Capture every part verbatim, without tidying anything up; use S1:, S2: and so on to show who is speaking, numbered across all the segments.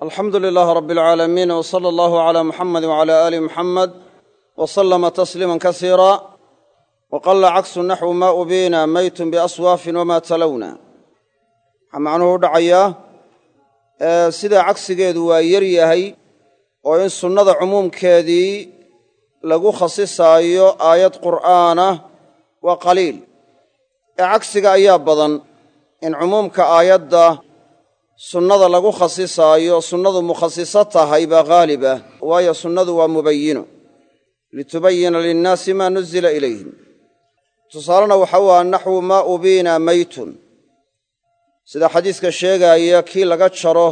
S1: alxamdu lilaahi rabbi alcaalamiin w sala allahu calaa muxamedi wacalaa aali muxamed wa sallama tasliiman kasiira wa qalla caksu naxwu maa ubiina maytun biaswaafin wamaa talowna waxaa macnuhu u dhacayaa sidaa cagsigeedu waa yar yahay oo in sunnada cumuumkeedii lagu khasisaayo aayad qur'aanah waa qaliil ee cagsiga ayaa badan in cumuumka aayadda sunnada lagu khasisaayo sunnadu mukhasiso tahay baa haalib ah waayo sunnadu waa mubayino litubayina linnaasi maa nuzila ilayhim tusaalena waxa u ah naxwu maa ubiina maytun sida xadiiska sheegaaya kii laga jaro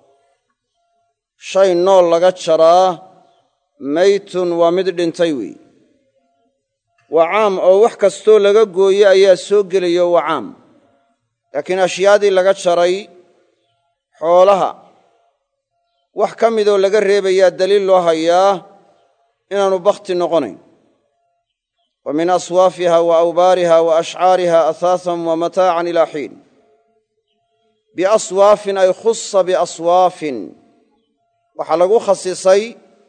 S1: shay nool laga jaraa maytun waa mid dhintay weey waa caam oo wax kastoo laga gooye ayaa soo gelayo waa caam laakiin ashyaadii laga jaray xoolaha wax ka midoo laga reebayaa daliil loo hayaa inaanu bakhti noqonayn wa min aswaafiha wa awbaariha wa ashcaariha ahaasan wa mataacan ilaa xiin biaswaafin ay khusa biaswaafin waxaa lagu khasisay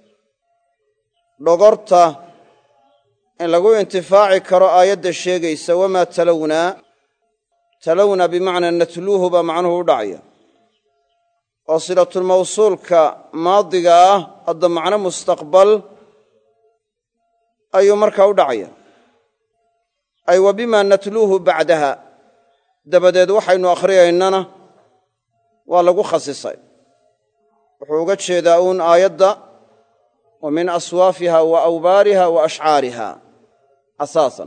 S1: dhogorta in lagu intifaaci karo aayadda sheegaysa wamaa talowna talowna bimacnaa natluuhu baa macnuhu u dhacaya oo silatulmawsuulka maadiga ah hadda macno mustaqbal ayuu markaa u dhacaya ay wa bimaa natluuhu bacdaha dabadeed waxaynu akhriyaynana waa lagu khasisay wuxuu uga jeedaa uun aayadda wa min aswaafiha wa awbaariha wa ashcaariha asaasan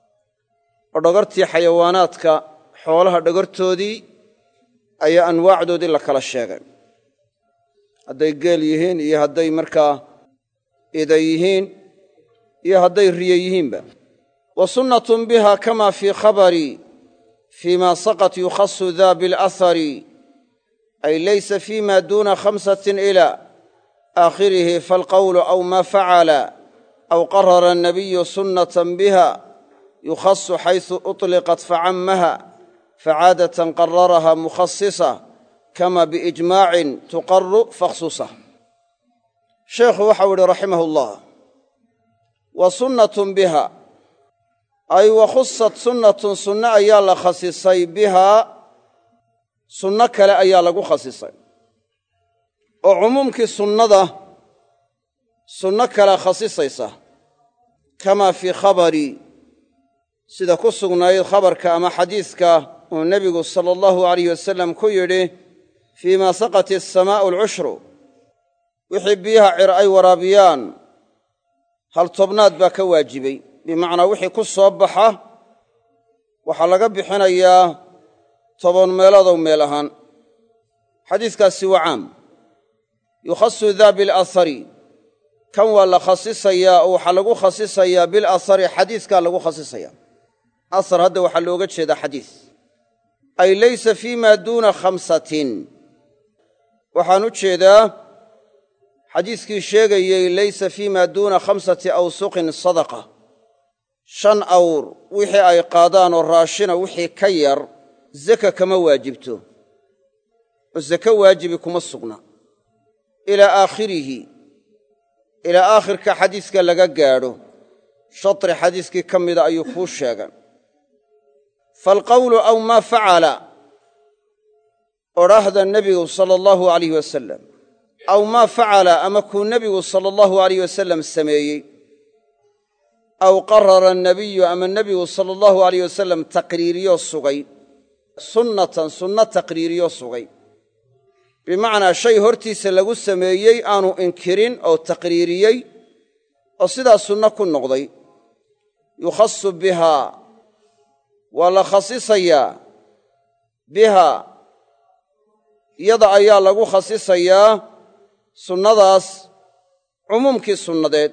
S1: oo dhogortii xayawaanaadka xoolaha dhogortoodii ayaa anwaacdoodii la kala sheegay hadday geel yihiin iyo hadday markaa ida yihiin iyo hadday riye yihiinba wa sunnatun biha kama fii khabari fii ma saqat yukhasu daa bilahari ay laysa fii ma duuna khamsatin ila aakhirihi faalqowlu aw ma facala aw qarara annabiyu sunnatan biha yukhasu xaysu uطliqat facammaha facaadatan qararaha mukhasisa kama biijmaacin tuqaru fakhsusa sheekhu waxau idhi raximah ullah wa sunnatun biha ay wa khusat sunnatun sunno ayaa la khasisay bihaa sunno kale ayaa lagu khasisay oo cumuumkii sunnada sunno kale khasisaysa kamaa fii khabari sida ku sugnayd khabarka ama xadiiska uu nebigu sala allahu alayh wasalam ku yidhi fii maa saqat asamaa'u alcushru wixii biyaha cir ay waraabiyaan hal tobnaad baa ka waajibay bimacnaa wixii ku soo baxa waxaa laga bixinayaa toban meeloodow meel ahaan xadiiskaasi waa caam yukhasu daa bilahari kan waa la khasisayaa oo waxaa lagu khasisayaa bilahari xadiiskaa lagu khasisaya asar hadda waxaa looga jeedaa xadiis ay laysa fii maa duuna khamsatin waxaan u jeedaa xadiiskii sheegayey laysa fii maa duuna khamsati awsuqin sadaqa shan awr wixii ay qaadaan oo raashina wixii ka yar zaka kama waajibto oo zaka waajibi kuma sugna ilaa aakhirihi ilaa aakhirka xadiiska laga gaadho shatri xadiiskii ka mida ayuu kuu sheegay faalqowlu aw maa facala odhaahda nebigu sala allahu alayh wasalam aw maa facala ama kuu nebigu sala allahu alayh wasalam sameeyey aw qarara annabiyu ama nebigu sala allahu alayh wasalam taqriiriyoo sugay sunnatan sunno taqriiriyoo sugay bimacnaa shay hortiisa lagu sameeyey aanu inkirin oo taqriiriyey oo sidaa sunno ku noqday yukhasu bihaa waa la khasisayaa bihaa iyada ayaa lagu khasisayaa sunnadaas cumuumkii sunnadeed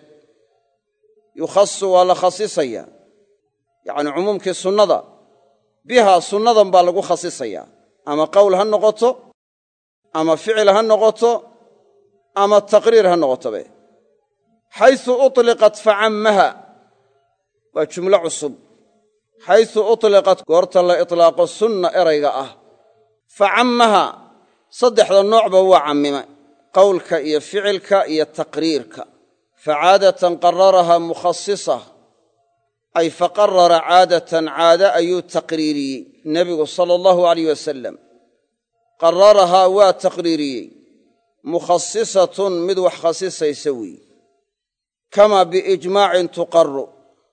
S1: yukhasu waa la khasisayaa yacnii cumuumkii sunnada bihaa sunnadan baa lagu khasisayaa ama qowl ha noqoto ama ficil ha noqoto ama taqriir ha noqotobe xaysu uطliqat facammaha waa jumlo cusub xaysu uطliqat goorta la iطlaaqo sunna erayga ah facammaha saddexda noocba waa cammime qowlka iyo ficilka iyo taqriirka facaadatan qararahaa mukhasisa ay faqarara caadatan caade ayuu taqriiriyey nebigu sala allahu alayh wasalam qararahaa waa taqriiriyey mukhasisatun mid wax khasisaysa weeye kamaa biijmaacin tuqaru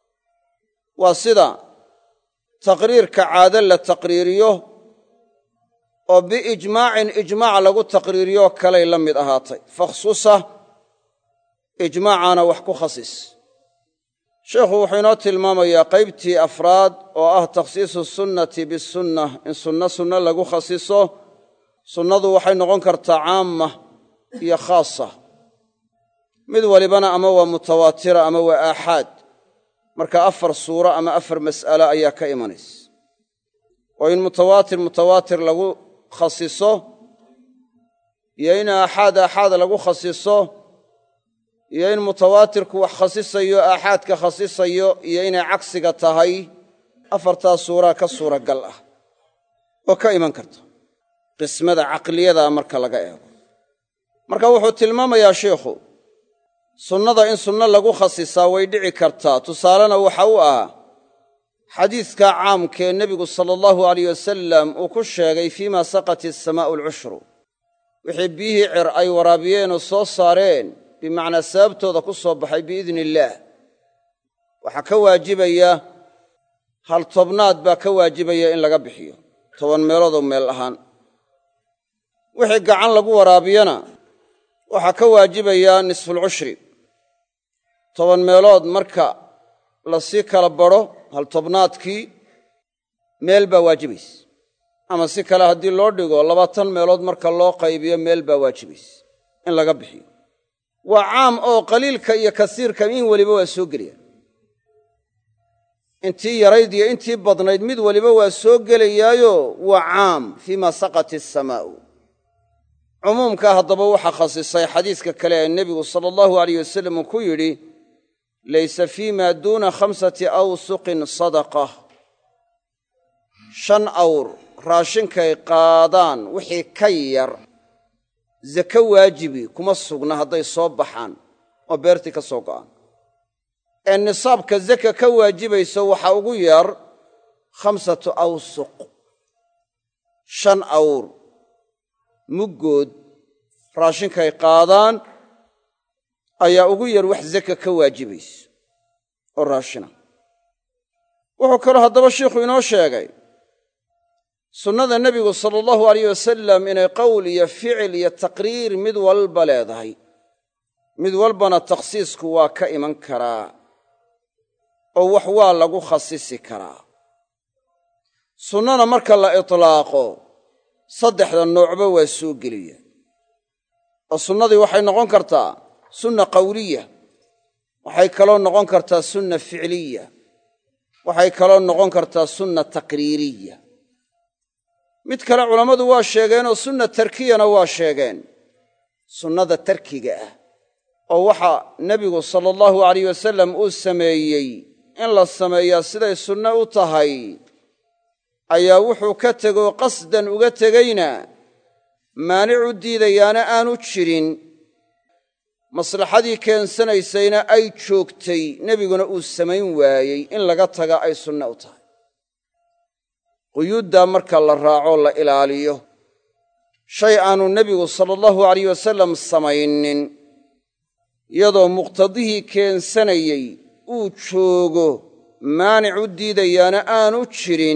S1: waa sida taqriirka caade la taqriiriyo oo biijmaacin ijmaac lagu taqriiriyo kalay la mid ahaatay fakhsusa ijmaacaana wax ku khasis sheekhu wuxuu inoo tilmaamayaa qaybtii afraad oo ah takhsiisu sunnati bisunna in sunno sunno lagu khasiso sunnadu waxay noqon kartaa caama iyo khaasa mid walibana ama waa mutawaatira ama waa aaxaad marka afar suuro ama afar mas'alo ayaa ka imanaysa oo in mutawaatir mutawaatir lagu khasiso iyo in aaxaad aaxaad lagu khasiso iyo in mutawaatirku wax khasisayo aaxaadka khasisayo iyo inay cagsiga tahay afartaa suuraa ka suuragal ah oo ka iman karta qismada caqliyada marka laga eego marka wuxuu tilmaamayaa sheikhu sunnada in sunno lagu khasisaa way dhici kartaa tusaalena waxa u ah xadiidka caamkee nebigu sala allahu alayh wasalam uu ku sheegay fiima saqat asamaa'u alcushru wixii biyihii cir ay waraabiyeen oo soo saareen bimacnaa sababtooda ku soo baxay biidni illaah waxaa ka waajibaya hal tobnaad baa ka waajibaya in laga bixiyo toban meeloodoo meel ahaan wixii gacan lagu waraabiyana waxaa ka waajibaya nisfulcushri toban meelood marka la sii kala badho hal tobnaadkii meel baa waajibaysa ama si kale haddii loo dhigo labaatan meelood marka loo qaybiyo meel baa waajibaysa in laga bixiyo waa caam oo qaliilka iyo kasiirka in weliba waa soo gelaya intii yarayd iyo intii badnayd mid weliba waa soo gelayaayo waa caam fiima saqat asamaa'u cumuumkaa haddaba waxaa khasisay xadiiska kale ee nebigu sala allahu alayh wasalam uu ku yidhi laysa fiima duuna khamsati awsuqin sadaqa shan awr raashinkay qaadaan wixii ka yar zake waajibi kuma sugna hadday soo baxaan oo beertii ka soo go'aan ee nisaabka zaka ka waajibayso waxaa ugu yar khamsatu awsuq shan awr muggood raashinkay qaadaan ayaa ugu yar wax zaka ka waajibayso oo raashina wuxuu kaloo haddaba shiikhu inoo sheegay sunnada nebigu sala allahu alayh wasalam inay qowl iyo ficil iyo taqriir mid walba leedahay mid walbana takhsiisku waa ka iman karaa oo wax waa lagu khasisi karaa sunnana marka la itlaaqo saddexda noocba waa soo geliya oo sunnadii waxay noqon kartaa sunna qawliya waxay kaloo noqon kartaa sunna ficliya waxay kaloo noqon kartaa sunna taqriiriya mid kale culammadu waa sheegeenoo sunna tarkiyana waa sheegeen sunnada tarkiga ah oo waxa nebigu sala allahu alayh wasalam uu sameeyey in la sameeyaa siday sunne u tahay ayaa wuxuu ka tegoo qasdan uga tegayna maanic u diidayaana aanu jirin maslaxadii keensanaysayna ay joogtay nebiguna uu samayn waayey in laga taga ay sunne u tahay quyuuddaa marka la raaco la ilaaliyo shay aanu nebigu sala allahu alayh wasalam samaynin iyadoo muqtadihii keensanayey uu joogo maanic u diidayaana aanu jirin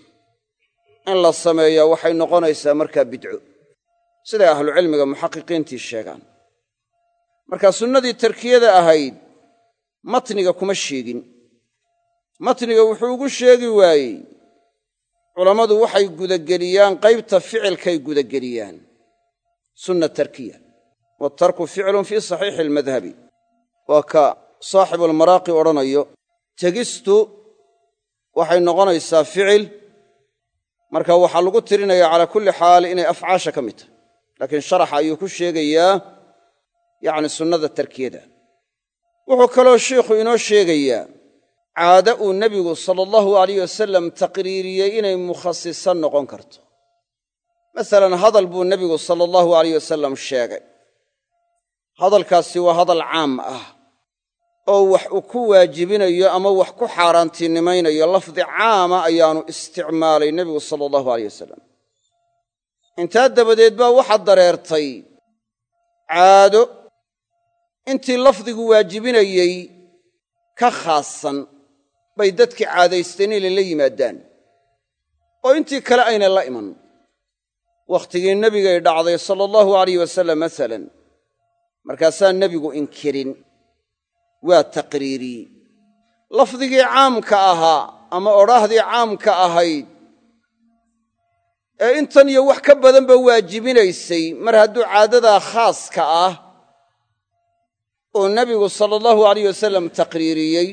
S1: in la sameeyaa waxay noqonaysaa markaa bidco siday ahlucilmiga muxaqiqiintii sheegaan marka sunnadii tarkiyada ahayd matniga kuma sheegin matniga wuxuu ugu sheegi waayey culammadu waxay gudageliyaan qaybta ficilkay gudageliyaan sunna tarkiya waatarku ficlun fii saxiixi almadhabi waa ka saaxibualmaraaqi odhanayo tegistu waxay noqonaysaa ficil marka waxaa lagu tirinaya calaa kulli xaal inay afcaasha ka mid tahay laakiin sharaxa ayuu ku sheegayaa yacni sunnada tarkiyada wuxuu kaloo shiikhu inoo sheegayaa caado uu nebigu sala allahu alayh wasalam taqriiriyey inay mukhasiso noqon karto masalan hadal buu nebigu sala allahu alayh wasalam sheegay hadalkaasi waa hadal caam ah oo wax uu ku waajibinayo ama wax ku xaaraantinimaynayo lafdi caama ayaanu isticmaalay nebigu sala allahu alayh wasalam. intaa dabadeed baa waxaa dareertay caado intii lafdigu waajibinayey ka khaasan bay dadkii caadaysteen inay la yimaadaan oo intii kale ayna la iman. wakhtigii nebigay dhacday sala allahu alayh wasalam masalan, markaasaa nebigu inkirin, waa taqriiriyey. lafdigii caamka ahaa ama odhaahdii caamka ahayd ee intan iyo wax ka badanba waajibinaysay, mar hadduu caadadaa khaaska ah oo nebigu sala allahu alayh wasalam taqriiriyey,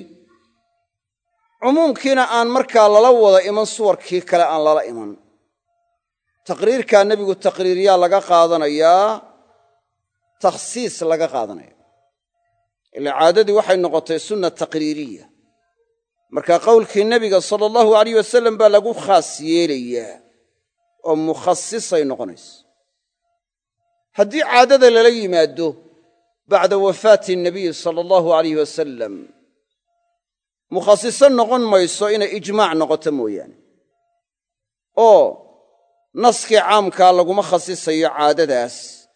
S1: cumuumkiina aan markaa lala wada iman suwarkii kale aan lala iman. taqriirkaa nebigu taqriiriyaa laga qaadanayaa, takhsiis laga qaadanaya. ilaa caadadii waxay noqotay sunna taqriiriya, markaa qowlkii nebiga sala allahu alayh wasalam baa lagu khaas yeelayaa oo mukhasisay noqonaysa. haddii caadada lala yimaado bacda wafaati nabiyi sala allahu alayh wasalam, mukhasiso noqon mayso inay ijmaac noqoto mooyaane, oo naskii caamkaa laguma khasisayo caadadaas.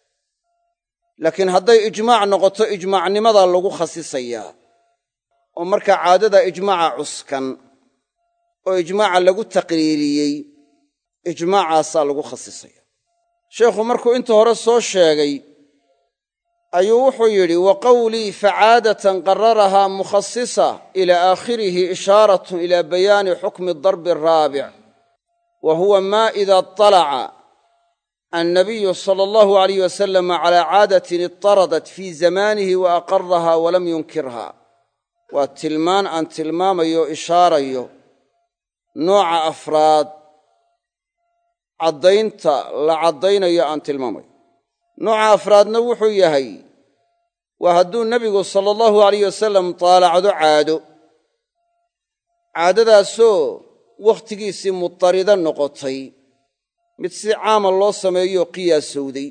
S1: laakiin hadday ijmaac noqoto ijmaacnimadaa lagu khasisayaa, oo markaa caadada ijmaaca cuskan oo ijmaaca lagu taqriiriyey, ijmaacaasaa lagu khasisaya. sheekhu markuu inta hore soo sheegay ayuu wuxuu yidhi wa qawlii facaadatan qararahaa mukhasisa ilaa aakhirihi ishaaratun ilaa bayaani xukmi darbi araabic, wa huwa maa ida اطalaca annabiyu sala allahu alayh wasalam calaa caadatin iطaradat fii zamaanihi wa aqarahaa walam yunkirha. waa tilmaan aan tilmaamayo ishaarayo nooca afraad, caddaynta la caddaynayo aan tilmaamayo. nooca afraadna wuxuu yahay waa hadduu nebigu sala allahu alayh wasalam taalacdo caado, caadadaasoo wakhtigiisii mutarida noqotay, mid si caama loo sameeyo qiyaasowday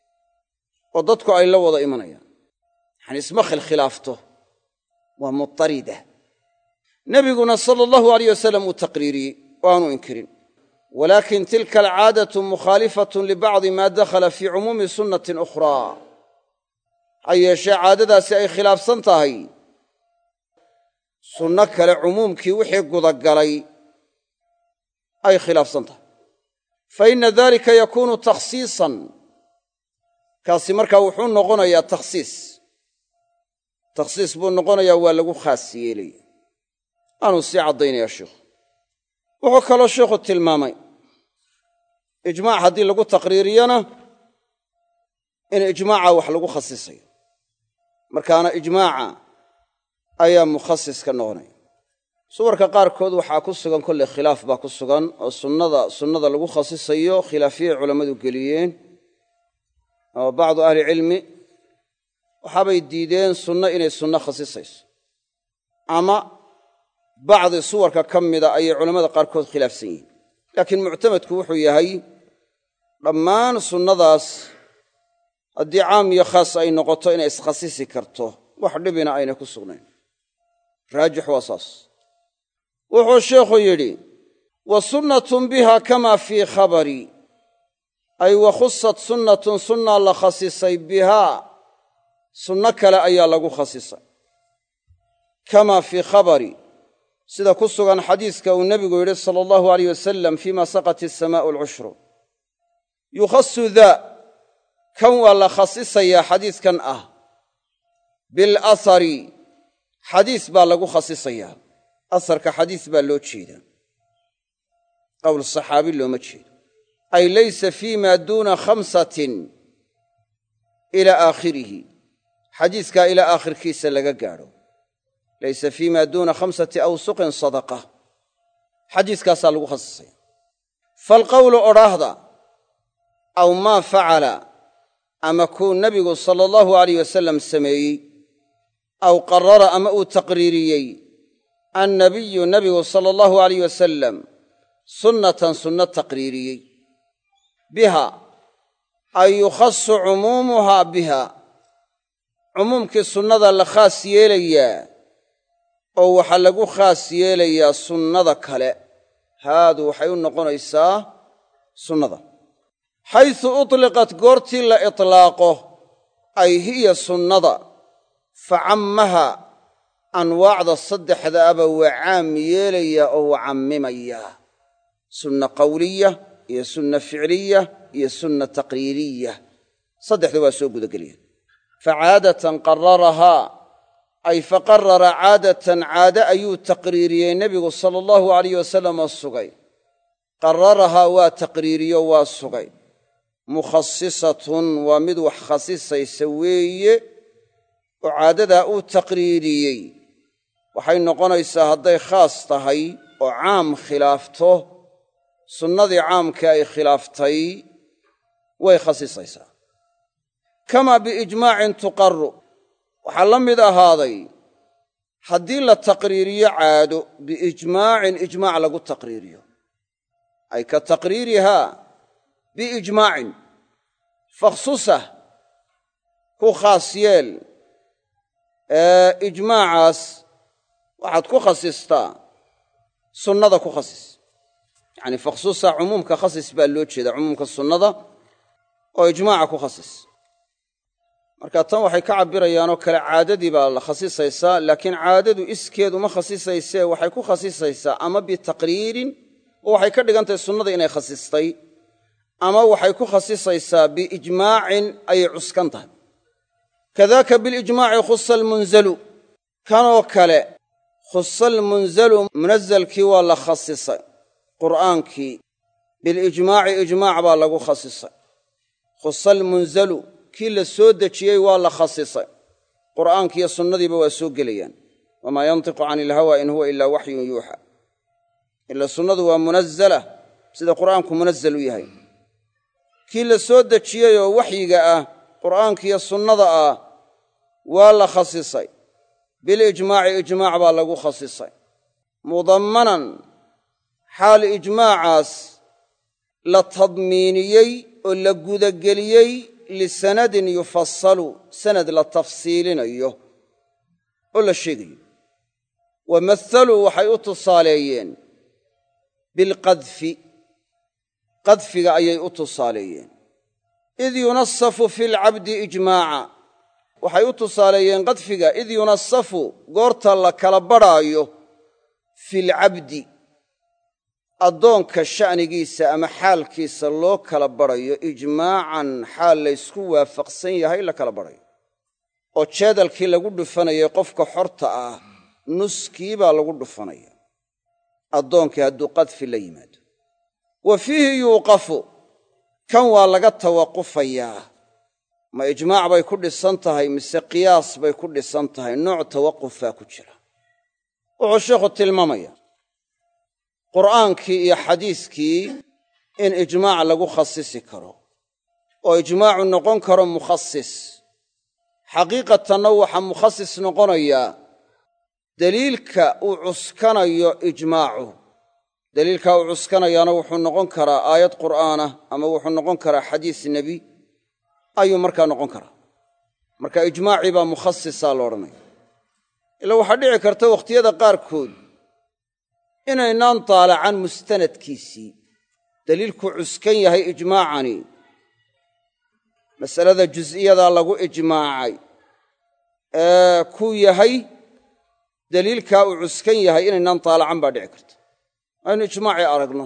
S1: oo dadku ay la wada imanayaan, yacani isma khilkhilaafto, waa mutarida. nebiguna sala allahu alayh wasalam uu taqriiriyey oo aanu inkirin. walaakin tilka alcaadatu mukhaalifatun libacdi maa dakhala fii cumuumi sunnatin ukhraa. ha yeeshee caadadaasi ay khilaafsan tahay sunno kale cumuumkii wixii gudagalay ay khilaafsan tahay. fa inna dalika yakuunu takhsiisan, kaasi markaa wuxuu noqonayaa takhsiis. takhsiis buu noqonayaa, waa lagu khaas yeelaya. aanuu sii caddaynayaa sheikhu. wuxuu kaloo sheikhu tilmaamay ijmaac haddii lagu taqriiriyana in ijmaaca wax lagu khasisayo, markaana ijmaaca ayaa mukhasis ka noqonaya. suwarka qaarkood waxaa ku sugan kolley khilaaf baa ku sugan oo sunnada sunnada lagu khasisayo khilaafiyay culammadu geliyeen, oo bacdu ahlicilmi waxaabay diideen sunno inay sunno khasisayso, ama bacdi suwarka ka mida ayay culammada qaarkood khilaafsan yihiin. laakiin muctamadku wuxuu yahay dhammaan sunnadaas haddii caam iyo khaas ay noqoto inay iskhasisi karto, wax dhibina ayna ku sugnayn. raajix waa saas. wuxuu sheekhu yidhi wa sunnatun biha kama fii khabari, ay wa khusat sunnatun sunnaa la khasisay bihaa, sunno kale ayaa lagu khasisay. kama fii khabari, sida ku sugan xadiiska uu nebigu yidhi sala allahu alayh wasalam fiima saqat isamaa'u alcushru. yukhasu daa, kan waa la khasisayaa xadiiskan ah, bilahari, xadiis baa lagu khasisayaa. asarka xadiis baa loo jeedaa, qowl saxaabi looma jeedo. ay laysa fii maa duuna khamsatin ilaa aakhirihi, xadiiskaa ilaa aakhirkiisa laga gaadho. laysa fii maa duuna khamsati awsuqin sadaqa, xadiiskaasaa lagu khasisaya. falqowlu odhaahda aw maa facala, ama kuu nebigu sala allahu alayh wasalam sameeyey, aw qarara ama uu taqriiriyey annabiyu nebigu sala allahu alayh wasalam sunnatan sunno taqriiriyey, biha ay yukhasu cumuumuhaa biha, cumuumkii sunnada la khaas yeelayaa oo waxaa lagu khaas yeelayaa sunnada kale haadu waxay u noqonaysaa sunnada xaysu utliqat goortii la itlaaqo ay hiya sunnada facammaha anwaacda saddexda aba waa caam yeelaya oo waa cammimaya sunna qawliya iyo sunna ficliya iyo sunna taqriiriya saddexda waa soo gudagelaya facaadatan qararahaa ay faqarara caadatan caade ayuu taqriiriyey nebigu sala allahu alayh wasalam oo sugay qararahaa waa taqriiriyo waa sugay mukhasisatun waa mid wax khasisaysa weeye oo caadadaa uu taqriiriyey waxay noqonaysaa hadday khaas tahay oo caam khilaafto sunnadii caamka ay khilaaftay way khasisaysaa kamaa biijmaacin tuqarru waxaa la mid ahaaday haddii la taqriiriyo caado biijmaacin ijmaac lagu taqriiriyo ay ka taqriirihaa biijmaacin fakhsusah ku khaas yeel ee ijmaacaas waxaad ku khasistaa sunnada ku khasis yacni fakhsusa cumuumka khasis baa loo jeedaa cumuumka sunnada oo ijmaaca ku khasis marka tan waxay ka cabbirayaanoo kale caadadii baa la khasisaysaa laakiin caadadu iskeed uma khasisaysee waxay ku khasisaysaa ama bitaqriirin oo waxay ka dhigan tahay sunnada inay khasistay ama waxay ku khasisaysaa biijmaacin ayay cuskan tahay kadaaka bilijmaaci khusa almunzalu kanoo kale khusa almunzalu munazalkii waa la khasisay qur'aankii bilijmaaci ijmaac baa lagu khasisay khusa almunzalu kii la soo dejiyey waa la khasisay qur'aankiiyo sunnadiiba waa soo gelayaan wamaa yantiqu cani ilhawa in huwa ilaa waxyun yuuxa ila sunnadu waa munazala sida qur'aanku munazal u yahay kii la soo dejiyey oo waxyiga ah qur'aankiiyo sunnada ah waa la khasisay bilijmaaci ijmaac baa lagu khasisay mudammanan xaal ijmaacaas la tadmiiniyey oo la gudageliyey lisanadin yufasalu sanad la tafsiilinayo oo la sheegayo wa mathaluu waxay u tusaaleeyeen bilqadfi qadfiga ayay u tusaaleeyeen id yunasafu fi lcabdi ijmaaca waxay u tusaaleeyeen qadfiga id yunasafu goorta la kala badhaayo fi lcabdi addoonka sha'nigiisa ama xaalkiisa loo kala badhayo ijmaacan xaal laysku waafaqsan yahay la kala badhayo oo jeedalkii lagu dhufanayay qofka xorta ah nuskii baa lagu dhufanaya addoonkii hadduu qadfi la yimaado wa fiihi yuuqafu kan waa laga tawaqufayaa ma ijmaac bay ku dhisan tahay mise qiyaas bay ku dhisan tahay nooc tawaqufaa ku jira wuxuu sheekhu tilmaamaya qur'aankii iyo xadiiskii in ijmaac lagu khasisi karo oo ijmaacu noqon karo mukhasis xaqiiqatanna waxaa mukhasis noqonayaa deliilka uu cuskanayo ijmaacu deliilkaa uu cuskanayaana wuxuu noqon karaa aayad qur'aanah ama wuxuu noqon karaa xadiis nebi ayuu markaa noqon karaa marka ijmaacii baa mukhasisaa la odhanaya ila waxaa dhici karta wakhtiyada qaarkood inaynaan taalacan mustanadkiisii deliilku cuskan yahay ijmaacani masalada jus'iyadaa lagu ijmaacay ee kuu yahay deliilkaa uu cuskan yahay inaynaan taalacan baa dhici karta aynu ijmaacii aragno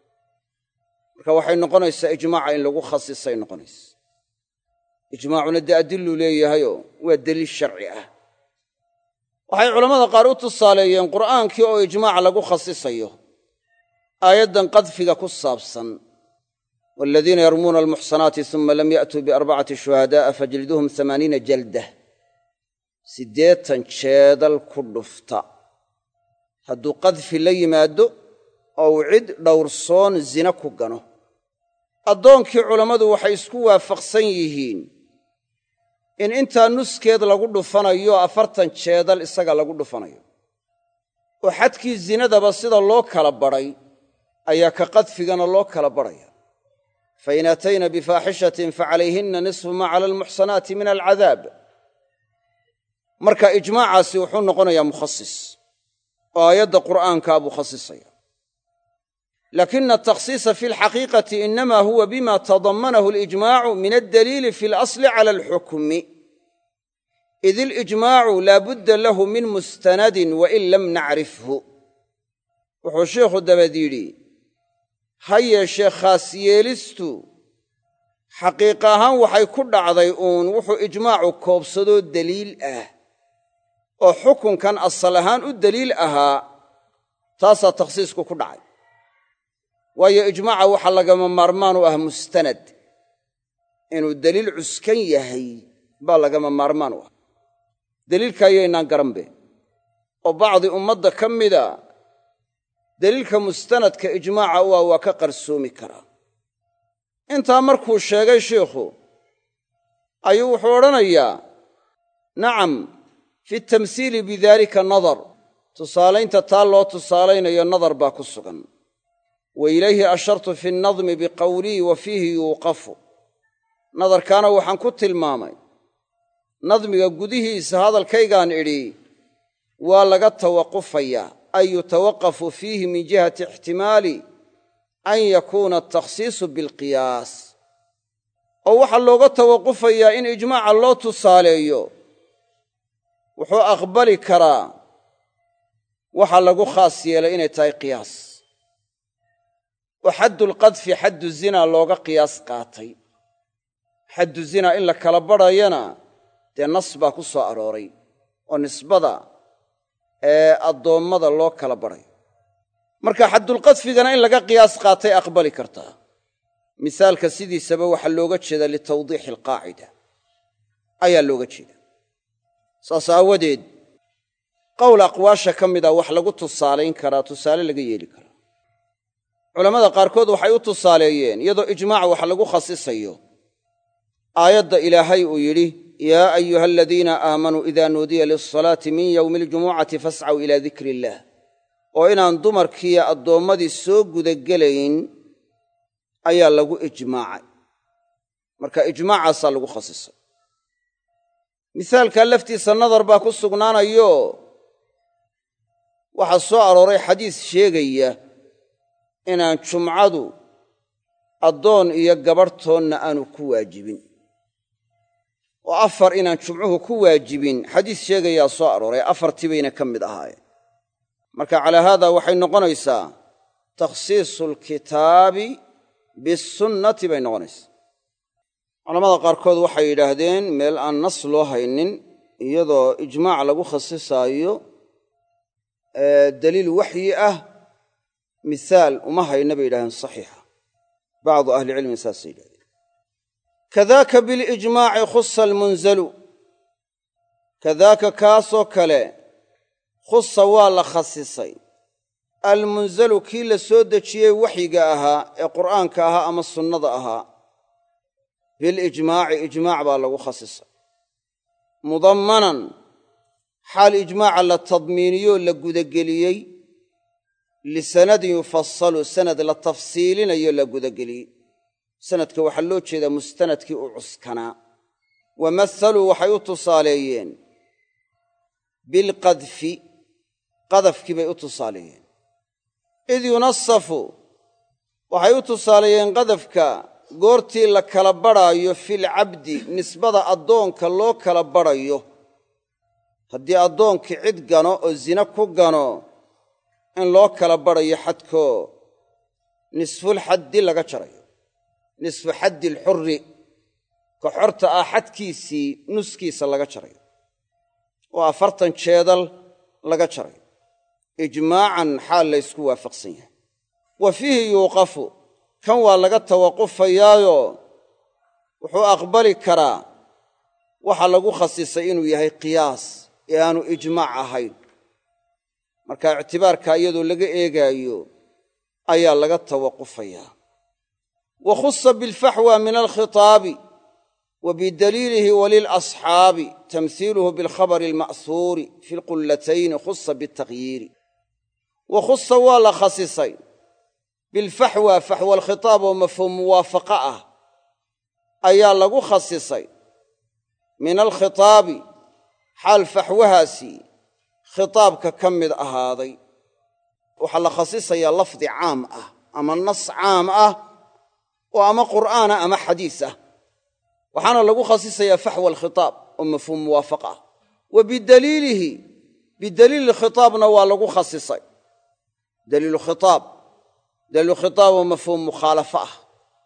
S1: marka waxay noqonaysaa ijmaaca in lagu khasisay noqonaysa ijmaacuna dee adiluu leeyahayoo waa deliil sharci ah waxay culammada qaar u tusaaleeyeen qur'aankii oo ijmaac lagu khasisayo aayaddan qadfiga ku saabsan waaladiina yarmuuna almuxsanaati uma lam ya'tuu biarbacati shuhadaa'a fajliduuhum amaaniina jaldah siddeetan jeedal ku dhufta hadduu qadfi la yimaado oo uu cid dhowrsoon zina ku gano addoonkii culammadu waxay isku waafaqsan yihiin in intaa nuskeed lagu dhufanayo afartan jeedal isaga lagu dhufanayo oo xadkii zinadaba sida loo kala badhay ayaa ka qadfigana loo kala badhaya fain aatayna bifaaxishatin facalayhinna nisfu maa cala almuxsanaati min alcadaab marka ijmaacaasi wuxuu noqonayaa mukhasis oo aayadda qur'aankaa buu khasisaya لكن التخصيص في الحقيقة إنما هو بما تضمنه الإجماع من الدليل في الأصل على الحكم إذ الإجماع لا بد له من مستند وإن لم نعرفه وحو الشيخ الدبديري هيا شيخ خاسيالستو حقيقة وحي كل عضيئون وحو إجماع كوبصدو الدليل أه وحكم كان الصلهان الدليل أها تاسا تخصيصكو كل عضي waayo ijmaaca waxa lagama maarmaan u ah mustanad inuu daliil cuskan yahay baa lagama maarmaan u ah daliilka ayaynaan garanbe oo bacdi ummadda ka mida daliilka mustanadka ijmaaca u ah waa ka qarsoomi karaa intaa markuu sheegay sheikhu ayuu wuxuu odhanayaa nacam fi tamhiili bidaalika nadar tusaalaynta taa loo tusaalaynayo nadar baa ku sugan وإليه أشرت في النظم بقولي وفيه يوقف نظر كان وحن كنت المامي نظم يقوده هذا الكيغان إلي ولقد توقفيا أي يتوقف فيه من جهة احتمال أن يكون التخصيص بالقياس أو وحن لقد توقفيا إن إجماع الله تصاليه وحو أقبل كرا وحن لقو خاصية لإن تاي قياس وحد القذف حد الزنا لوغا قياس قاطي حد الزنا إلا كالبراينا دي نصبا كسو أروري ونسبدا الضومدا لو كالبراي مركا حد القذف دنا إلا قياس قاطي أقبل كرتا مثال كسيدي سبا وحلوغا تشدا لتوضيح القاعدة أيا لوغا تشدا ساسا وديد قول أقواشا كمدا وحلوغا تصالين كرا تصالي لغا يلي كرا culamada qaarkood waxay u tusaaleeyeen iyadoo ijmaac wax lagu khasisayo aayadda ilaahay uu yidhi yaa ayuha aladiina aamanuu idaa nuudiya lilsalaati min yowmi aljumucati fascaw ilaa dikri illaah oo inaan dumarkiiyo addoommadii soo gudagelayn ayaa lagu ijmaacay marka ijmaacaasaa lagu khasisay misaalkaa laftiisa nadar baa ku sugnaanayo waxaa soo arooray xadiis sheegaya inaan jumcadu addoon iyo gabarhtoonna aanu ku waajibin oo afar inaan jumcuhu ku waajibin xadiis sheegayaa soo arooray afartii bayna ka mid ahaayeen marka calaa haadaa waxay noqonaysaa takhsiisu alkitaabi bisunnati bay noqonaysaa culamada qaarkood waxay yidhaahdeen meel aan nas loo haynin iyadoo ijmaac lagu khasisaayo daliil waxyi ah مثال وما هي النبي إلهي صحيحة بعض أهل العلم ساسي كذاك بالإجماع خص المنزل كذاك كاسو كلا خص والا خصيصي المنزل كيل سودة شيء وحي قاها القرآن كاها أما السنة أها بالإجماع إجماع بالله خصيصي مضمنا حال إجماع للتضمينيو لقودقليي لسند يفصل سند للتفصيل يلا قدقلي سند كوحلو كذا مستند كي عسكنا ومثلوا وحيوت صاليين بالقذف قذف كي بيوت صاليين إذ ينصفوا وحيوت صاليين قذفك قورتي لكالبرايو في العبد نسبة الدون كاللو كالبرايو هدي الدون كي عد قانو الزنا كو قانو in loo kala barayo xadko nisful xaddi laga jarayo nisfu xaddi alxurri ka xorta ah xadkiisii nuskiisa laga jarayo oo afartan jeedal laga jarayo ijmaacan xaal la isku waafaqsan yahay wa fiihi yuuqafu kan waa laga tawaqufayaayo wuxuu aqbali karaa waxa lagu khasisay inuu yahay qiyaas ee aanu ijmaac ahayn marka ictibaarka iyadoo laga eegaayo ayaa laga tawaqufayaa wa khussa bilfaxwa min alkhitaabi wa bidaliilihi walilasxaabi tamhiiluhu bilkhabari alma'huuri fi lqullatayni khussa bitakyiiri wa khussa waa la khasisay bilfaxwa faxwa alkhitaab oo mafhuum muwaafaqa ah ayaa lagu khasisay min alkhitaabi xaal faxwahaasi khitaabka ka mid ahaaday waxaa la khasisayaa lafdi caam ah ama nas caam ah oo ama qur'aana ama xadiis ah waxaana lagu khasisayaa faxwa alkhitaab oo mafhuum muwaafaqa ah wa bidaliilihi bidaliili khitaabna waa lagu khasisay daliilu khitaab daliilu khitaab oo mafhuum mukhaalafa ah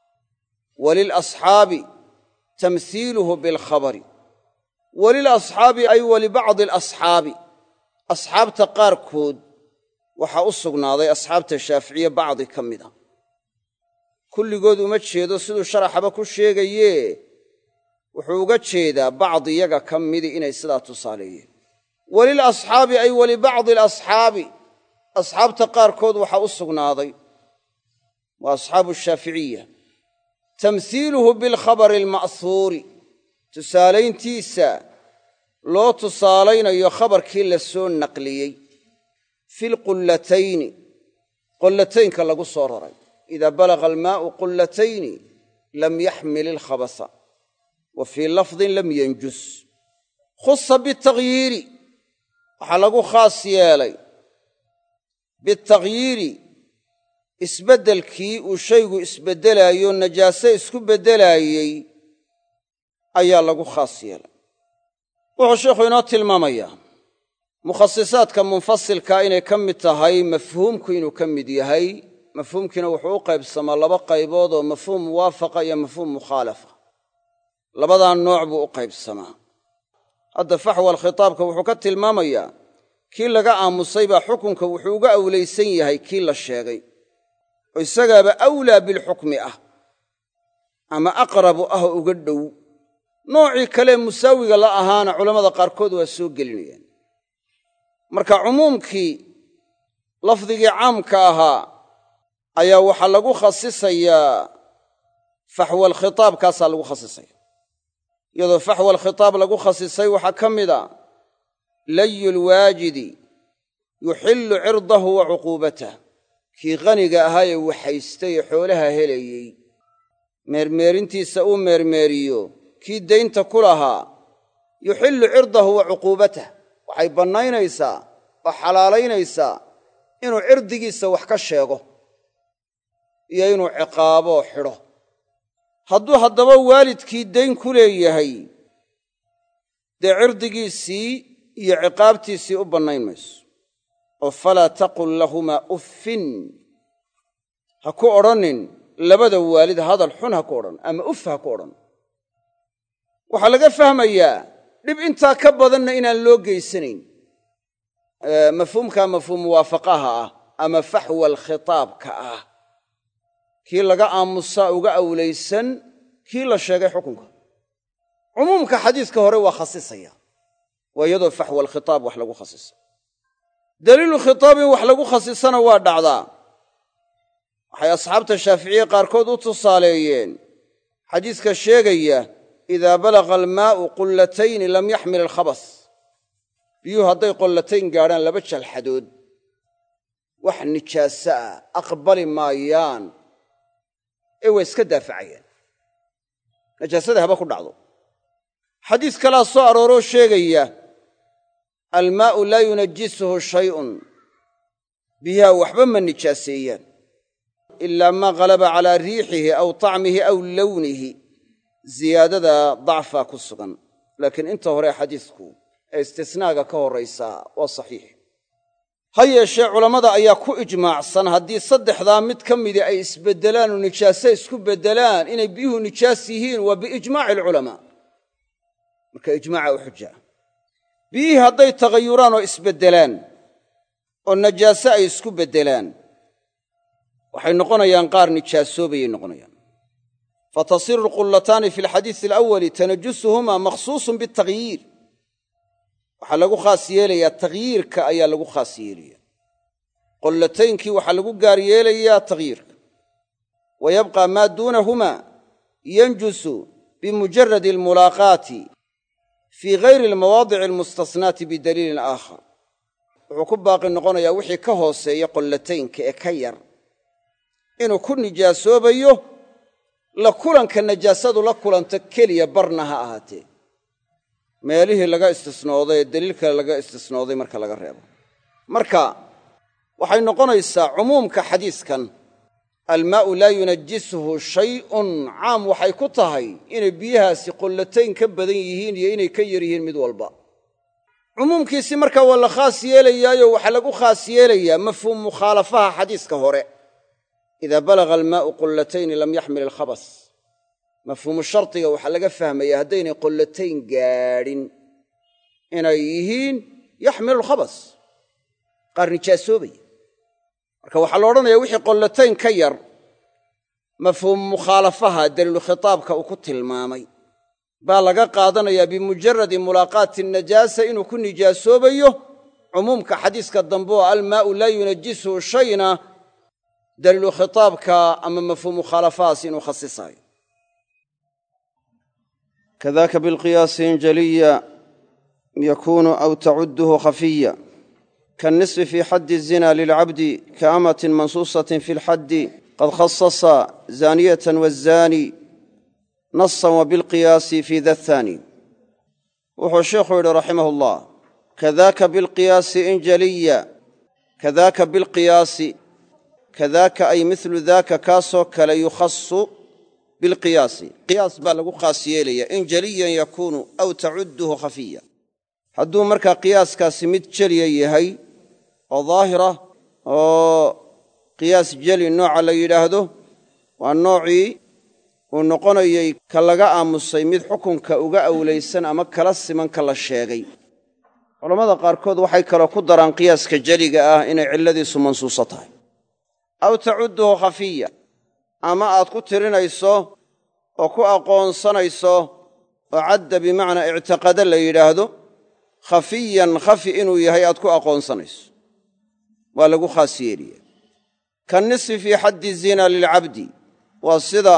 S1: walilasxaabi tamhiiluhu bilkhabari walilasxaabi ay walibacdi alasxaabi asxaabta qaarkood waxaa u sugnaaday asxaabta shaaficiye bacdi ka mid a kulligood uma jeedo siduu sharaxaba ku sheegaye wuxuu uga jeedaa bacdi iyaga ka midi inay sidaa tusaaleeyeen walilasxaabi ay walibacdi alasxaabi asxaabta qaarkood waxaa u sugnaaday waa asxaabu shaaficiya tamhiiluhu bilkhabari alma'huuri tusaalayntiisa loo tusaalaynayo khabarkii la soo naqliyey fi lqullatayni qullataynka lagu soo raray idaa balaga almaa'u qullatayni lam yaxmil ilkhabasa wa fii lafdin lam yanjus khusa bitakhyiiri waxaa lagu khaas yeelay bitakhyiiri isbeddelkii uu shaygu isbeddelaayo najaase isku beddelaayey ayaa lagu khaas yeelay wuxuu sheikhu inoo tilmaamayaa mukhasisaadka munfasilkaa inay ka mid tahay mafhuumku inuu ka mid yahay mafhuumkiina wuxuu u qaybsamaa laba qaybood oo mafhuum muwaafaqa iyo mafhuum mukhaalafa labadaa nooc buu u qaybsamaa hadda faxwa alkhitaabka wuxuu ka tilmaamayaa kii laga aamusay baa xukunka wuxuu uga awlaysan yahay kii la sheegay oo isagaaba awlaa bilxukmi ah ama aqrabu ah oo uga dhow noocii kale musaawiga la ahaana culammada qaarkood waa soo gelinayaan marka cumuumkii lafdigii caamka ahaa ayaa waxaa lagu khasisayaa faxwa alkhitaabkaasaa lagu khasisaya iyadoo faxwa alkhitaab lagu khasisay waxaa ka mid a layu lwaajidi yuxillu cirdahu wa cuquubatah kii qaniga ahaa ee waxaystay ee xoolaha helayey meermeerintiisa uu meermeeriyo kii daynta ku lahaa yuxillu cirdahu wa cuquubatah waxay bannaynaysaa oo xalaalaynaysaa inuu cirdigiisa wax ka sheego iyo inuu ciqaaboo xidho hadduu haddaba waalidkii dayn ku leeyahay dee cirdigiisii iyo ciqaabtiisii u bannayn mayso oo falaa taqul lahumaa uffin ha ku odhanin labada waalid hadal xun ha ku odhan ama uf ha ku odhan waxaa laga fahmayaa dhib intaa ka badanna inaan loo geysanayn mafhuumkaa mafhuum muwaafaqaha ah ama faxwa alkhitaabka ah kii laga aamusaa uga awlaysan kii la sheegay xukunka cumuumka xadiiska hore waa khasisaya waa iyadoo faxwa alkhitaab wax lagu khasisa daliilu khitaab in wax lagu khasisana waa dhacdaa waxay asxaabta shaaficiye qaarkood u tusaaleeyeen xadiiska sheegaya idaa balaga almaa'u qullatayni lam yaxmil alkhabas biyuhu hadday qollatayn gaadhaan laba jalxadood wax nijaaso ah aqbali maayaan ee waa iska daafacayaan najaasada haba ku dhacdo xadiis kalaa soo arooroo sheegaya almaa'u laa yunajisuhu shay'un biyaha waxba ma nijaaseeyaan ilaa maa qalaba calaa riixihi aw tacmihi aw lownihi ziyaadada dacfaa ku sugan laakiin inta hore xadiisku ee istisnaaga ka horraysaa waa saxiix ha yeeshee culammada ayaa ku ijmaacsan haddii saddexdaa mid ka midii ay isbeddelaan oo nijaaso isku beddelaan inay biyuhu nijaas yihiin waa biijmaaci alculamaa marka ijmaaca u xujaa biyihii hadday tagayuraan oo isbeddelaan oo najaaso ay isku beddelaan waxay noqonayaan qaar nijaasoobayay noqonayaan fatasiru alqullataani fi alxadiisi alawali tanajusuhumaa makhsuusun bialtaghyiir waxaa lagu khaas yeelayaa takhyiirka ayaa lagu khaas yeelaya qollataynkii waxaa lagu gaar yeelayaa takhyiirka wa yabqa maa duunahumaa yanjusu bimujaradi almulaaqaati fii gayri almawaadici almustasnaati bidaliilin aakhar wuxuu ku baaqi noqonayaa wixii ka hooseeya qollataynka ee ka yar inuu ku nijaasoobayo la kulanka najaasadu la kulanto keliya barna ha ahaatee meelihii laga istisnooday ee daliil kale laga istisnooday marka laga reebo marka waxay noqonaysaa cumuumka xadiiskan almaa'u laa yunajisuhu shay'un caam waxay ku tahay inay biyahaasi qullatayn ka badan yihiin iyo inay ka yar yihiin mid walba cumuumkiisi marka waa la khaas yeelayaayo waxaa lagu khaas yeelayaa mafhuum mukhaalafaha xadiiska hore idaa balaga almaa'u qullatayni lam yaxmil alkhabas mafhuumu shardiga waxaa laga fahmaya haddaynay qullatayn gaadhin inay yihiin yaxmilu alkhabas qaar nijaasoobaya marka waxaa la odhanayaa wixii qullatayn ka yar mafhuum mukhaalafaha daliilu khitaabka uu ku tilmaamay baa laga qaadanayaa bimujaradi mulaaqaati najaasa inuu ku nijaasoobayo cumuumka xadiiska dambe oo almaa'u laa yunajisuhu shayna daliilu khitaabka ama mafhuum mukhaalafahaas inuu khasisaayo kadaka bilqiyaasi in jaliya yakunu aw tacudduhu khafiya kاlnisfi fi xaddi الzina lilcabdi kaamatin mansuusatin fi اlxaddi qad khasasa zaaniyatan wazani nasan wabilqiyaasi fi da thaani wuxuu sheikhu yidhi raximah ullah kadaka bilqiyaasi in jaliya kadaka bilqiyaasi kadaka ay milu daaka kaasoo kale yukhasu bilqiyaasi qiyaas baa lagu khaas yeelaya in jaliyan yakuunu aw tacudduhu khafiya hadduu markaa qiyaaskaasi mid jeliya yahay oo daahira oo qiyaas jeli nooca la yidhaahdo waa noocii uu noqonayay ka laga aamusay mid xukunka uga awlaysan ama kala siman ka la sheegay culammada qaarkood waxay kaloo ku daraan qiyaaska jeliga ah inay cilladiisu mansuuso tahay aw tacudduhu khafiya ama aad ku tirinayso oo ku aqoonsanayso oo cadda bimacnaa ictiqada la yidhaahdo khafiyan khafi inuu yahay aad ku aqoonsanayso waa lagu khaas yeeliya kanisfi fii xaddi zina lilcabdi waa sida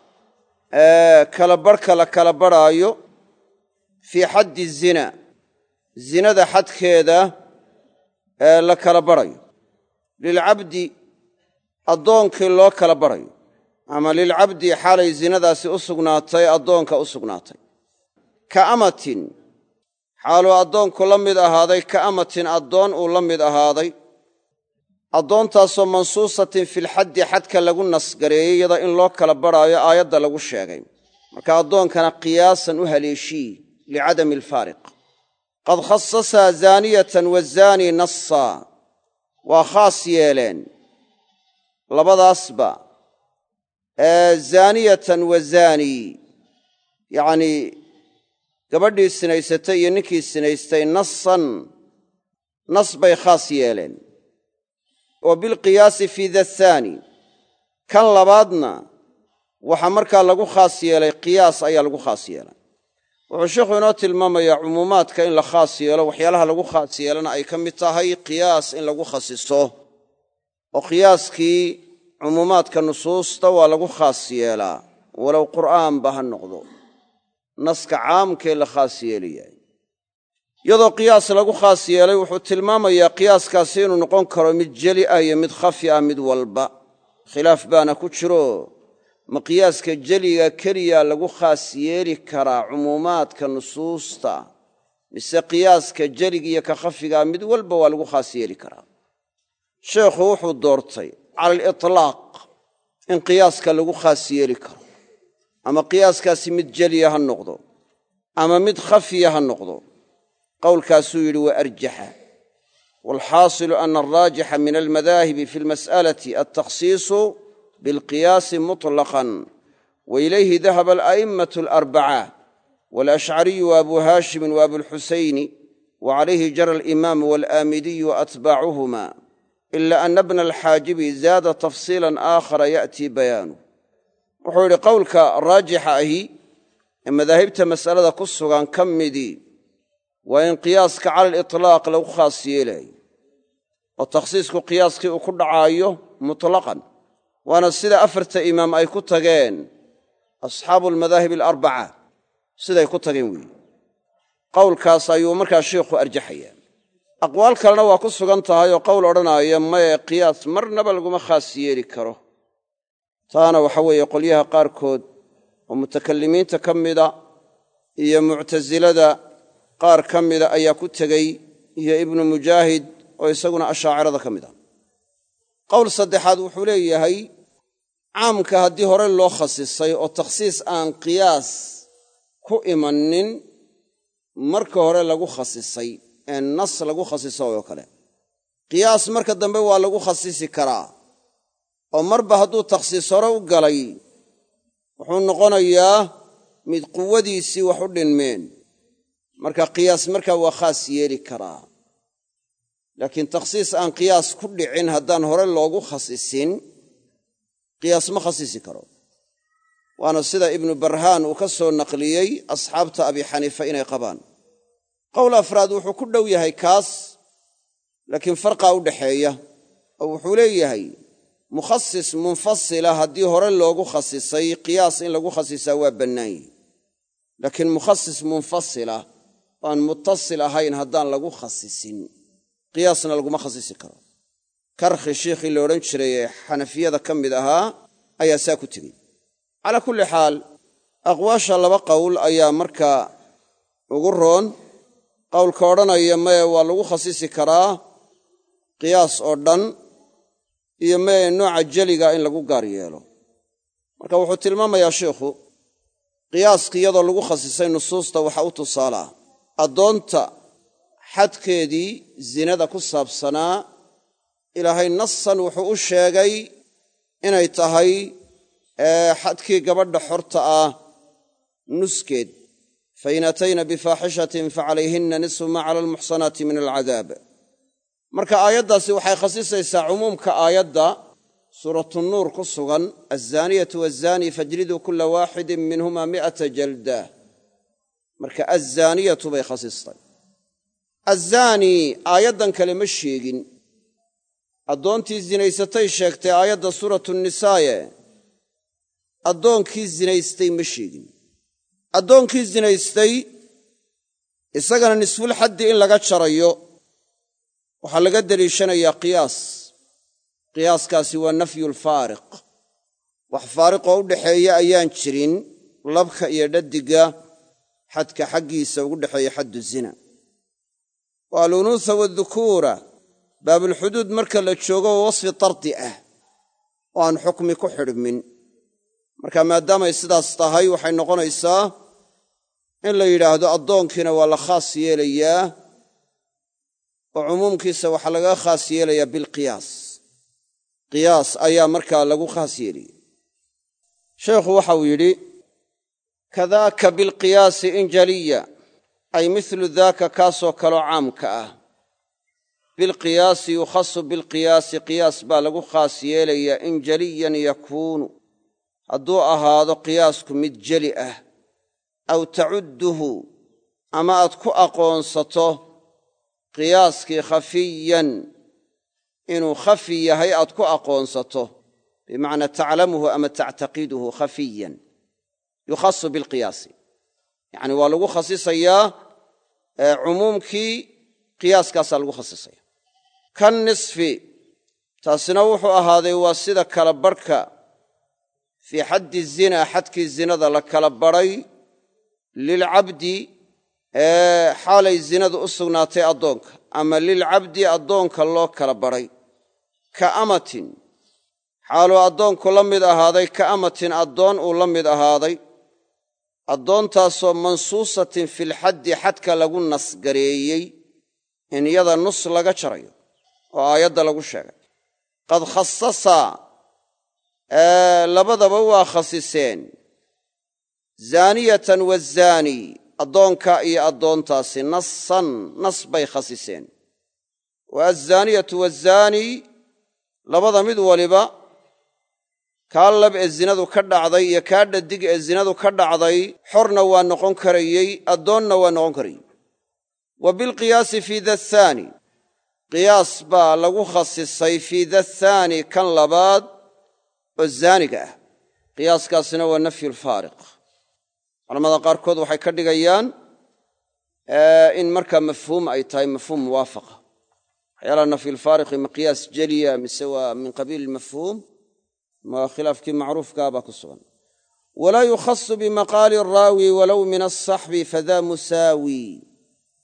S1: kala barhka la kala barhaayo fii xaddi zina zinada xadkeeda ee la kala barhayo lilcabdi addoonkii loo kala barhayo ama lilcabdi xaalay zinadaasi u sugnaatay addoonka u sugnaatay ka amatin xaaluu addoonku la mid ahaaday ka amatin addoon uu la mid ahaaday addoontaasoo mansuusatin filxaddi xadka lagu nasgareeyey iyada in loo kala barhaayo aayadda lagu sheegay marka addoonkana qiyaasan u haleeshii licadami alfaariq qad khasasaa zaaniyatan wazaani nassaa waa khaas yeeleen labadaasba ee zaaniyatan wazaani yacnii gabadhii sinaysatay iyo ninkii sinaystay nasan nas bay khaas yeeleen wa bilqiyaasi fii da thaani kan labaadna waxaa markaa lagu khaas yeelay qiyaas ayaa lagu khaas yeelay wuxuu sheikhu inoo tilmaamayaa cumuumaadka in la khaas yeelo waxyaalaha lagu khaas yeelana ay ka mid tahay qiyaas in lagu khasiso oo qiyaaskii cumuumaadka nusuusta waa lagu khaas yeelaa walow qur'aanba ha noqdo naska caamkee la khaas yeelayahay iyadoo qiyaas lagu khaas yeelay wuxuu tilmaamayaa qiyaaskaasi inuu noqon karo mid jeli ah iyo mid khafi ah mid walba khilaaf baana ku jiro ma qiyaaska jeliga keliya lagu khaas yeeli karaa cumuumaadka nusuusta mise qiyaaska jeligiiyo ka khafigaa mid walba waa lagu khaas yeeli karaa sheekhu wuxuu doortay cala alitlaaq in qiyaaska lagu khaas yeeli karo ama qiyaaskaasi mid jeliya ha noqdo ama mid khafiya ha noqdo qowlkaasuu yidhi wa arjaxa waalxaasilu ana alraajixa min almadaahibi fi almas'alati altakhsiisu bilqiyaasi muطlaqan wa ilayhi dahaba ala'immatu alarbaca waalashcariyu waabu haashimin waabulxusayni wa calayhi jara alimaamu waalaamidiyu waatbaacuhuma ila ana bna alxaajibi zaada tafsiilan aakhara ya'tii bayaanu wuxuu yidhi qowlka raajixa ahi ee madaahibta mas'alada ku sugan ka midii waa in qiyaaska cala alitlaaq lagu khaas yeelaayo oo takhsiisku qiyaaskii uu ku dhacaayo mutlaqan waana sida afarta imaam ay ku tageen asxaabu almadaahib alarbaca siday ku tageen weeye qowlkaas ayuu markaa sheikhu arjaxayaa aqwaal kalena waa ku sugan tahay oo qowl odhanaaya maye qiyaas marnaba laguma khaas yeeli karo taana waxa weeye qolyaha qaarkood oo mutakallimiinta ka mida iyo muctasilada qaar ka mida ayaa ku tegey iyo ibnu mujaahid oo isaguna ashaacirada ka mid ah qowl saddexaad wuxuu leeyahay caamka haddii hore loo khasisay oo takhsiis aan qiyaas ku imanin marka hore lagu khasisay ee nas lagu khasiso oo kale qiyaas marka dambe waa lagu khasisi karaa oo marba hadduu takhsiis hore u galay wuxuu noqonayaa mid quwadiisii wax u dhinmeen marka qiyaas markaa waa khaas yeeli karaa laakiin takhsiis aan qiyaas ku dhicin haddaan hore loogu khasisin qiyaas ma khasisi karo waana sida ibnu barhaan uu ka soo naqliyey asxaabta abi xaniifa inay qabaan qowl afraad wuxuu ku dhow yahay kaas laakiin farqaa u dhaxeeya oo wuxuu leeyahay mukhasis munfasila haddii hore loogu khasisay qiyaas in lagu khasisaa waa bannaan yihi laakiin mukhasis munfasila aan muttasil ahayn haddaan lagu khasisin qiyaasna laguma khasisi karo karkhi shiikhii la odhan jiray ee xanafiyada ka mid ahaa ayaa saa ku tegey calaa kulli xaal aqwaasha laba qowl ayaa markaa ugu roon qowlka odhanaya maye waa lagu khasisi karaa qiyaas oo dhan iyo maye nooca jeliga in lagu gaar yeelo marka wuxuu tilmaamayaa sheikhu qiyaaska iyadoo lagu khasisay nusuusta waxa u tusaalaa addoonta xadkeedii zinada ku saabsanaa ilaahay nasan wuxuu u sheegay inay tahay xadkii gabadha xorta ah nuskeed fain atayna bifaaxishatin facalayhinna nisfu maa cala almuxsanaati min alcadaab marka aayaddaasi waxay khasisaysaa cumuumka aayadda suuratunuur ku sugan alzaaniyatu waazzaani fajliduu kulla waaxidin minhuma mi'ata jalda marka alzaaniyatu bay khasistay azzaani aayaddan kale ma sheegin addoontii zinaysatay sheegtay aayadda suuratu nisaaye addoonkii zinaystay ma sheegin addoonkii zinaystay isagana nisful xaddi in laga jarayo waxaa laga deliishanayaa qiyaas qiyaaskaasi waa nafyulfaariq wax faariqoo u dhaxeeya ayaan jirin labka iyo dhadiga xadka xaggiisa ugu dhexeeya xaddu zina wa alunuutha waadhukuura baabulxuduud marka la joogo waa wasfi tardi ah oo aan xukmi ku xidhmin marka maadaamay sidaas tahay waxay noqonaysaa in la yidhaahdo addoonkiina waa la khaas yeelayaa oo cumuumkiisa waxaa laga khaas yeelayaa bilqiyaas qiyaas ayaa markaa lagu khaas yeelaya sheekhu waxau yidhi kadaaka bilqiyaasi in jaliya ay milu daaka kaasoo kaloo caamka ah bilqiyaasi yukhasu bilqiyaasi qiyaas baa lagu khaas yeelayaa in jaliyan yakuunu hadduu ahaado qiyaasku mid jeli ah aw tacudduhu ama aad ku aqoonsato qiyaaskii khafiyan inuu khafi yahay aad ku aqoonsato bimacnaa taclamuhu ama tactaqiduhu khafiyan yukhasu bilqiyaasi yacni waa lagu khasisayaa cumuumkii qiyaaskaasaa lagu khasisaya kan nisfi taasina wuxuu ahaaday waa sida kala barhka fii xaddi zina xadkii zinada la kala badhay lilcabdi xaalay zinadu u sugnaatay addoonka ama lilcabdi addoonka loo kala badhay ka amatin xaaluu addoonku la mid ahaaday ka amatin addoon uu la mid ahaaday addoontaasoo mansuusatin filxaddi xadka lagu nasgareeyey in iyada nus laga jarayo oo aayadda lagu sheegay qad khasasa labadaba waa khasiseen zaaniyatan wazaani addoonka iyo addoontaasi nasan nas bay khasiseen wa azaaniyatu wazaani labada mid waliba kaa lab ee zinadu ka dhacday iyo kaa dhadig ee zinadu ka dhacday xorna waa noqon karayey addoonna waa noqon karayey wa bilqiyaasi fii dathaani qiyaas baa lagu khasisay fii dathaani kan labaad oo zaaniga ah qiyaaskaasina waa nafyulfaariq culamada qaarkood waxay ka dhigayaan in markaa mafhuum ay tahay mafhuum muwaafaqa waxyaalaha nafyulfaariqi ma qiyaas jeliya mise waa min qabiili mafhuum ma khilaafkii macruufkaa baa ku sugan walaa yukhasu bimaqaali araawi walow min alsaxbi fadaa musaawi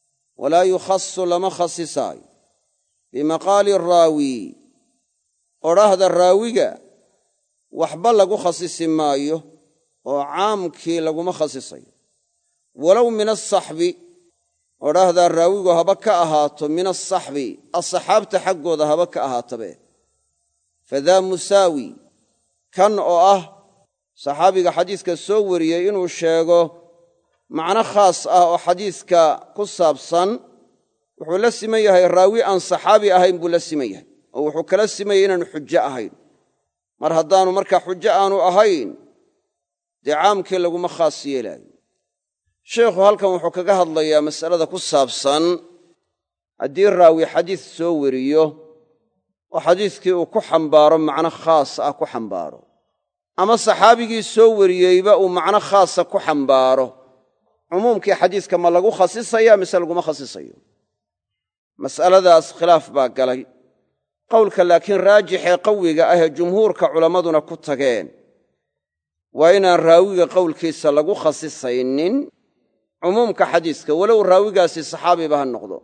S1: walaa yukhasu lama khasisaayo bimaqaali raawi odhaahda raawiga waxba lagu khasisi maayo oo caamkii laguma khasisayo walow min asaxbi odhaahdaa raawigu haba ka ahaato min asaxbi asxaabta xaggooda haba ka ahaatabe fadaa musaawi kan oo ah saxaabiga xadiiska soo wariyey inuu sheego macno khaas ah oo xadiiska ku saabsan wuxuu la siman yahay raawi aan saxaabi ahayn buu la siman yahay oo wuxuu kala simayay inaanu xujo ahayn mar haddaanu markaa xujo aanu ahayn dee caamkii laguma khaas yeelaayo sheekhu halkan wuxuu kaga hadlayaa mas'alada ku saabsan haddii raawi xadiis soo wariyo oo xadiiskii uu ku xambaaro macno khaas ah ku xambaaro ama saxaabigii soo wariyeyba uu macno khaasa ku xambaaro cumuumkii xadiiska ma lagu khasisaya mise laguma khasisayo mas'aladaas khilaaf baa galay qowlka laakiin raajixee qawiga ahee jumhuurka culammaduna ku tageen waa inaan raawiga qowlkiisa lagu khasisaynin cumuumka xadiiska walow raawigaasi saxaabiba ha noqdo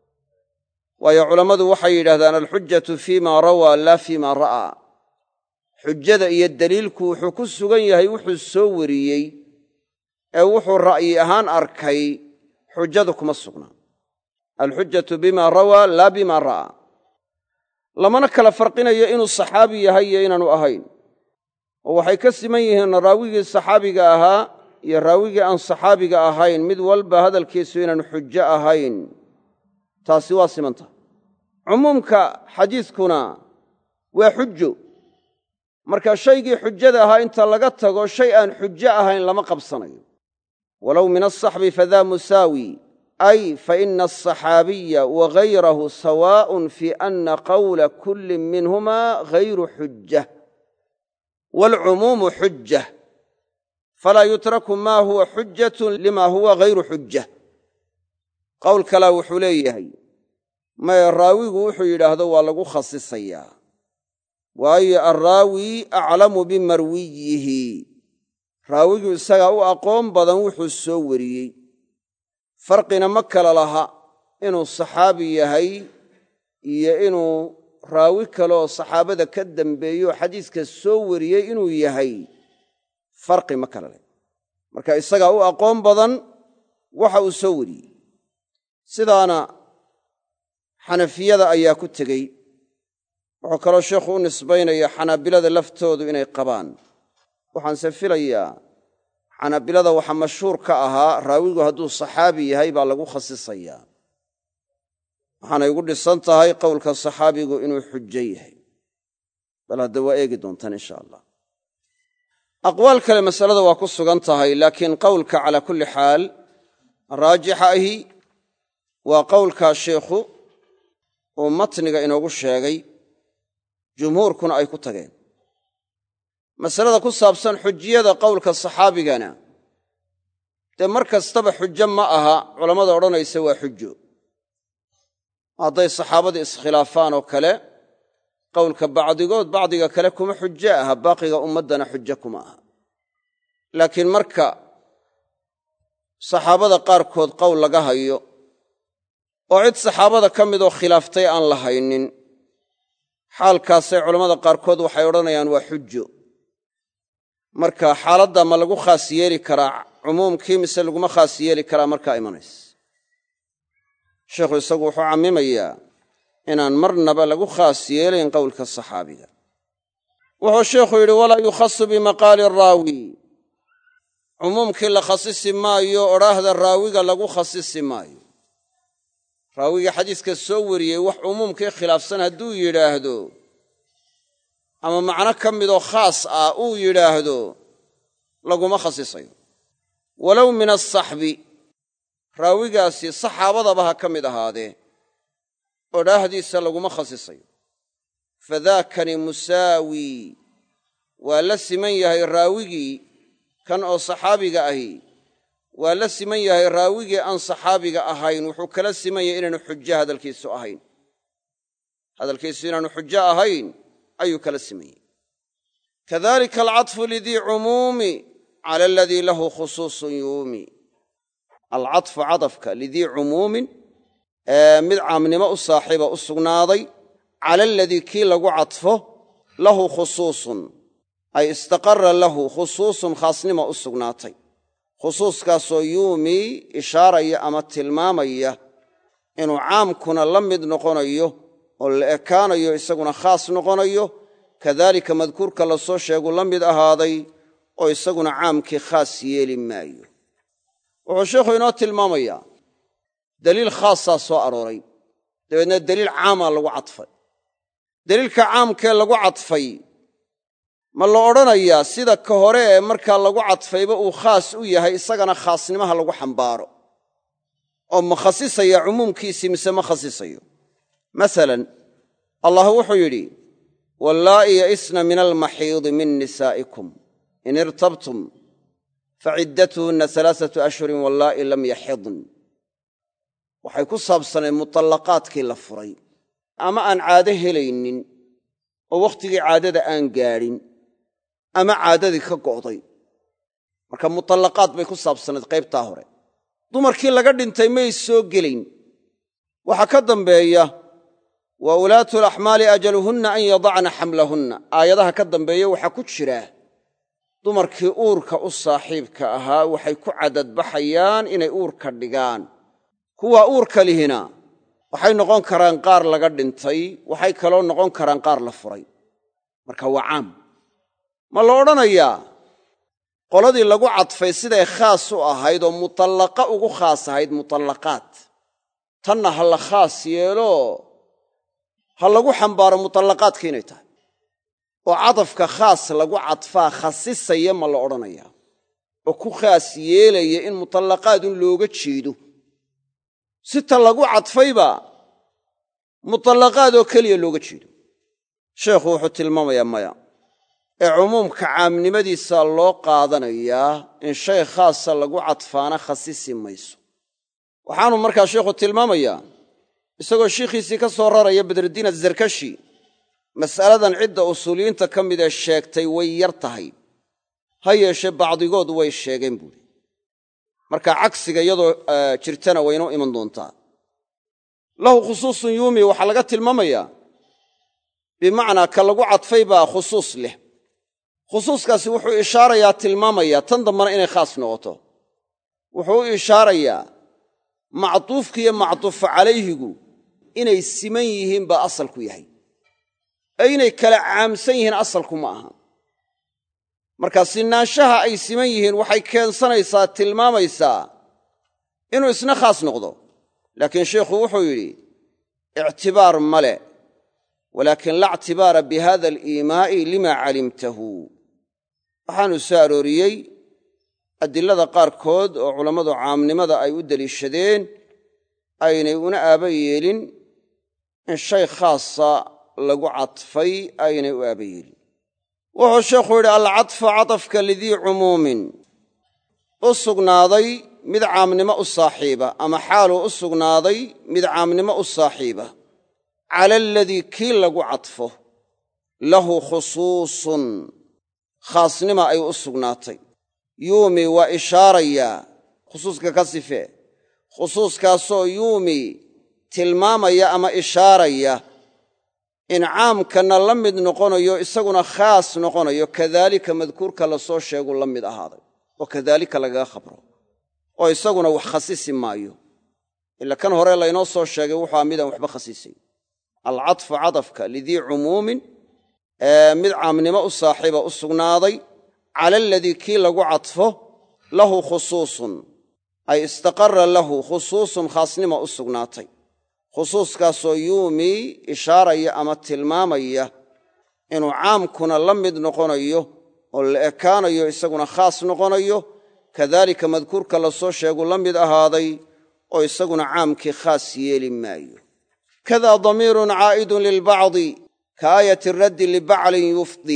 S1: waayo culammadu waxay yidhahdaan alxujjatu fii ma rawaa laa fii ma ra'aa xujjada iyo deliilku wuxuu ku sugan yahay wuxuu soo wariyey ee wuxuu ra'yi ahaan arkay xujjadu kuma sugnaa alxujjatu bima rawaa laa bima ra'aa lamana kala farqinayo inuu saxaabi yahay iyo inaanu ahayn oo waxay ka siman yihiin raawigii saxaabiga ahaa iyo raawigii aan saxaabiga ahayn mid walba hadalkiisu inaanu xujo ahayn taasi waa simanta cumuumka xadiiskuna waa xujo marka shaygii xujada ahaa inta laga tago shay aan xujo ahayn lama qabsanayo walow min asaxbi fadaa musaawi ay faina asaxaabiya wagayrahu sawaa'un fii anna qawla kulli minhuma gayru xujja waalcumuumu xujja falaa yutraku maa huwa xujjatun lima huwa gayru xujja qowl kalaa wuxuu leeyahay maya raawigu wuxuu yidhaahdo waa lagu khasisayaa waayo alraawi aclamu bimarwiyihi raawigu isagaa u aqoon badan wuxuu soo wariyey farqina ma kala laha inuu saxaabi yahay iyo inuu raawi kaleoo saxaabada ka dambeeyo xadiiska soo wariyey inuu yahay farqi ma kala leh marka isagaa u aqoon badan waxa uu soo wariyey sidaana xanafiyada ayaa ku tegey wuxuu kaloo sheekhu u nisbaynaya xanaabilada laftoodu inay qabaan waxaanse filayaa xanaabilada waxa mashhuur ka ahaa raawigu hadduu saxaabi yahay baa lagu khasisayaa waxaanay ugu dhisan tahay qowlka saxaabigu inuu xujo yahay bal hadda waa eegi doontaan insha allah aqwaal kale masalada waa ku sugan tahay laakiin qowlka calaa kulli xaal raajixa ahi waa qowlkaa sheikhu uu matniga inoogu sheegay jumhuurkuna ay ku tageen masalada ku saabsan xujiyada qowlka saxaabigana dee mar kastaba xujo ma aha culammada odhanaysa waa xujo hadday saxaabadii iskhilaafaan oo kale qowlka bacdigood bacdiga kale kuma xujo aha baaqiga ummaddana xujo kuma aha laakiin marka saxaabada qaarkood qowl laga hayo oo cid saxaabada ka midoo khilaaftay aan la haynin xaalkaasay culammada qaarkood waxay odhanayaan waa xujo marka xaaladda ma lagu khaas yeeli karaa cumuumkii mise laguma khaas yeeli karaa markaa imanaysa sheikhu isagu wuxuu cammimayaa inaan marnaba lagu khaas yeelayn qowlka saxaabiga wuxuu sheikhu yidhi walaa yukhasu bimaqaali raawi cumuumkii la khasisi maayo odhaahda raawiga lagu khasisi maayo raawiga xadiiska soo wariyey wax cumuumkii khilaafsan hadduu yidhaahdo ama macno ka midoo khaas ah uu yidhaahdo laguma khasisayo walow min asaxbi raawigaasi saxaabadaba ha ka mid ahaadee odhaahdiisa laguma khasisayo fadaakani musaawi waa la siman yahay raawigii kan oo saxaabiga ahi waa la siman yahay raawigii aan saxaabiga ahayn wuxuu kala siman yahay inaanu xujo hadalkiisu ahayn hadalkiisu inaanu xujo ahayn ayuu kala siman yahay kadalika alcadfu lidii cumuumi cala aladii lahu khusuusun yuumi alcadfu cadafka lidii cumuumin mid caamnimo u saaxiiba u sugnaaday cala aladii kii lagu cadfo lahu khusuusun ay istaqarra lahu khusuusun khaasnimo u sugnaatay khusuuskaasoo yuumii ishaaraya ama tilmaamaya inuu caamkuna la mid noqonayo oo la ekaanayo isaguna khaas noqonayo kadaalika madkuurka la soo sheegu la mid ahaaday oo isaguna caamkii khaas yeeli maayo wuxuu sheikhu inoo tilmaamayaa daliil khaasaa soo arooray dabeedna daliil caamaa lagu cadfay daliilka caamkee lagu cadfay ma la odhanayaa sida ka hore ee markaa lagu cadfayba uu khaas u yahay isagana khaasnimaha lagu xambaaro oo ma khasisaya cumuumkiisii mise ma khasisayo masalan allah wuxuu yidhi wallaa'i ya'isna min almaxiidi min nisaa'ikum in irtabtum faciddatuhunna alaaatu ashhurin wallaa'i lam yaxidn waxay ku saabsaneen mutallaqaadkii la furay ama aan caado helaynin oo wakhtigii caadada aan gaadhin ama caadadii ka go'day marka mutallaqaad bay ku saabsanayd qaybtaa hore dumarkii laga dhintay may soo gelayn waxaa ka dambeeya wa ulaatu alaxmaali ajaluhunna an yadacna xamlahunna aayadaha ka dambeeya waxaa ku jira dumarkii uurka u saaxiibka ahaa waxay ku cadadbaxayaan inay uurka dhigaan kuwa uurka lihina waxay noqon karaan qaar laga dhintay waxay kaloo noqon karaan qaar la furay marka waa caam ma la odhanayaa qoladii lagu cadfay siday khaas u ahayd oo mutallaqa ugu khaas ahayd mutallaqaad tanna ha la khaas yeelo ha lagu xambaaro mutallaqaadka inay tahay oo cadafka khaas lagu cadfaa khasisaya ma la odhanayaa oo ku khaas yeelaya in mutallaqaadun looga jeedo sita lagu cadfayba mutallaqaad oo keliya looga jeedo sheekhu wuxuu tilmaamayaa maya ee cumuumka caamnimadiisa loo qaadanayaa in shay khaasa lagu cadfaana khasisi mayso waxaanu markaa sheekhu tilmaamayaa isagoo shiikhiisii ka soo raraya badrudiin azarkashi mas'aladan cidda usuuliyiinta ka mid ee sheegtay way yar tahay ha yeeshee bacdigood way sheegeen buuri marka cagsiga iyadoo jirtana waynoo iman doontaa lahu khusuusun yuumi waxaa laga tilmaamayaa bimacnaa ka lagu cadfay baa khusuus leh khusuuskaasi wuxuu ishaarayaa tilmaamayaa tan dambana inay khaas noqoto wuxuu u ishaarayaa macduufkiiyo macduufu calayhigu inay siman yihiin baa asalku yahay ee inay kala caamsan yihiin asalku ma aha marka sinaanshaha ay siman yihiin waxay keensanaysaa tilmaamaysaa inuu isna khaas noqdo laakiin sheikhu wuxuu yidhi ictibaar male walaakin la ictibaara bihada aliimaa'i lima calimtahu waxaanu soo arooriyey adilada qaarkood oo culammadu caamnimada ay u deliishadeen aynay una aaba yeelin in shay khaasa lagu cadfay aynay u aaba yeelin wuxuu sheekhu yidhi alcadfu cadafka lidii cumuumin u sugnaaday mid caamnimo u saaxiiba ama xaaluu u sugnaaday mid caamnimo u saaxiiba cala aladii kii lagu cadfo lahu khusuusun khaasnima ay u sugnaatay yuumi waa ishaarayaa khusuuska ka sifee khusuuskaasoo yuumi tilmaamaya ama ishaaraya in caamkanna la mid noqonayo isaguna khaas noqonayo kadaalika madkuurka la soo sheegu la mid ahaaday oo kadaalika lagaga khabro oo isaguna wax khasisi maayo ila kan hore laynoo soo sheegay wuxuu midaan waxba khasisay alcadfu cadafka lidii cumuumin ee mid caamnimo u saaxiiba u sugnaaday cala aladii kii lagu cadfo lahu khusuusun ay istaqarra lahu khusuusun khaasnima u sugnaatay khusuuskaasoo yuumii ishaaraya ama tilmaamaya inuu caamkuna la mid noqonayo oo la ekaanayo isaguna khaas noqonayo kadaalika madkuurka la soo sheegu la mid ahaaday oo isaguna caamkii khaas yeeli maayo kadaa damiirun caa'idun lilbacdi kaayati raddi libaclin yufdi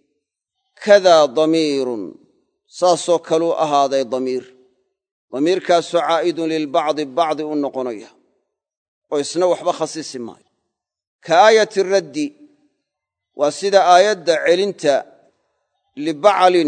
S1: kadaa damiirun saasoo kaluu ahaaday damiir damiirkaasoo caa'idun lilbacdi bacdi u noqonaya oo isna waxba khasisi maayo ka aayati raddi waa sida aayadda celinta libaclin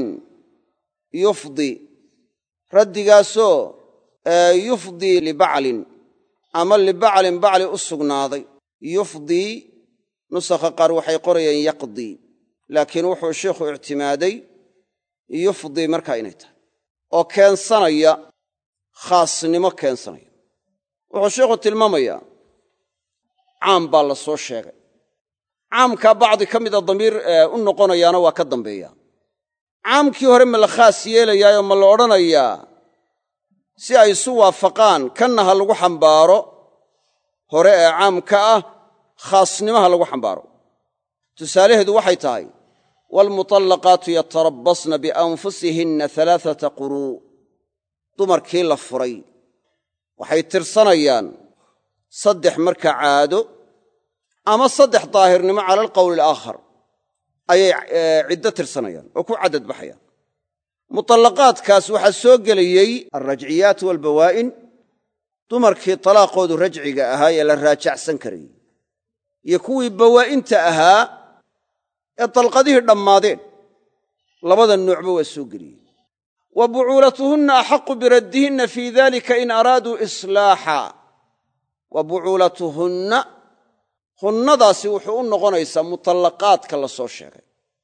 S1: yufdi raddigaasoo yufdii libaclin ama libaclin bacli u sugnaaday yufdii nusakha qaar waxay qorayeen yaqdii laakiin wuxuu sheikhu ictimaaday yufdii markaa inay tahay oo keensanaya khaasnimo keensanaya wuxuu sheikhu tilmaamayaa caam baa la soo sheegay caamkaa bacdi ka mida damiir u noqonayaana waa ka dambeeya caamkii hore ma la khaas yeelayaayoo ma la odhanayaa si ay isu waafaqaan kanna ha lagu xambaaro hore ee caamka ah khaasnimaha lagu xambaaro tusaalaheedu waxay tahay waalmutallaqaatu yatarabbasna bianfusihinna alaaata quruu dumarkii la furay waxay tirsanayaan saddex marka caado ama saddex daahirnimo cala alqowli alaakhar ayay ciddo tirsanayaan oo ku caddad baxayaan mutallaqaadkaas waxaa soo gelayey alrajciyaat waalbawaa'in dumarkii talaaqoodu rajciga ahaa ee la raajacsan karayey iyo kuwii bawaa'inta ahaa ee dalqadihii dhammaadeen labada noocba waa soo geliyey wa bucuulatuhunna axaqu biraddihinna fii dalika in araaduu islaaxa wa bucuulatuhunna hunnadaasi wuxuu u noqonaysaa mutallaqaadka la soo sheegay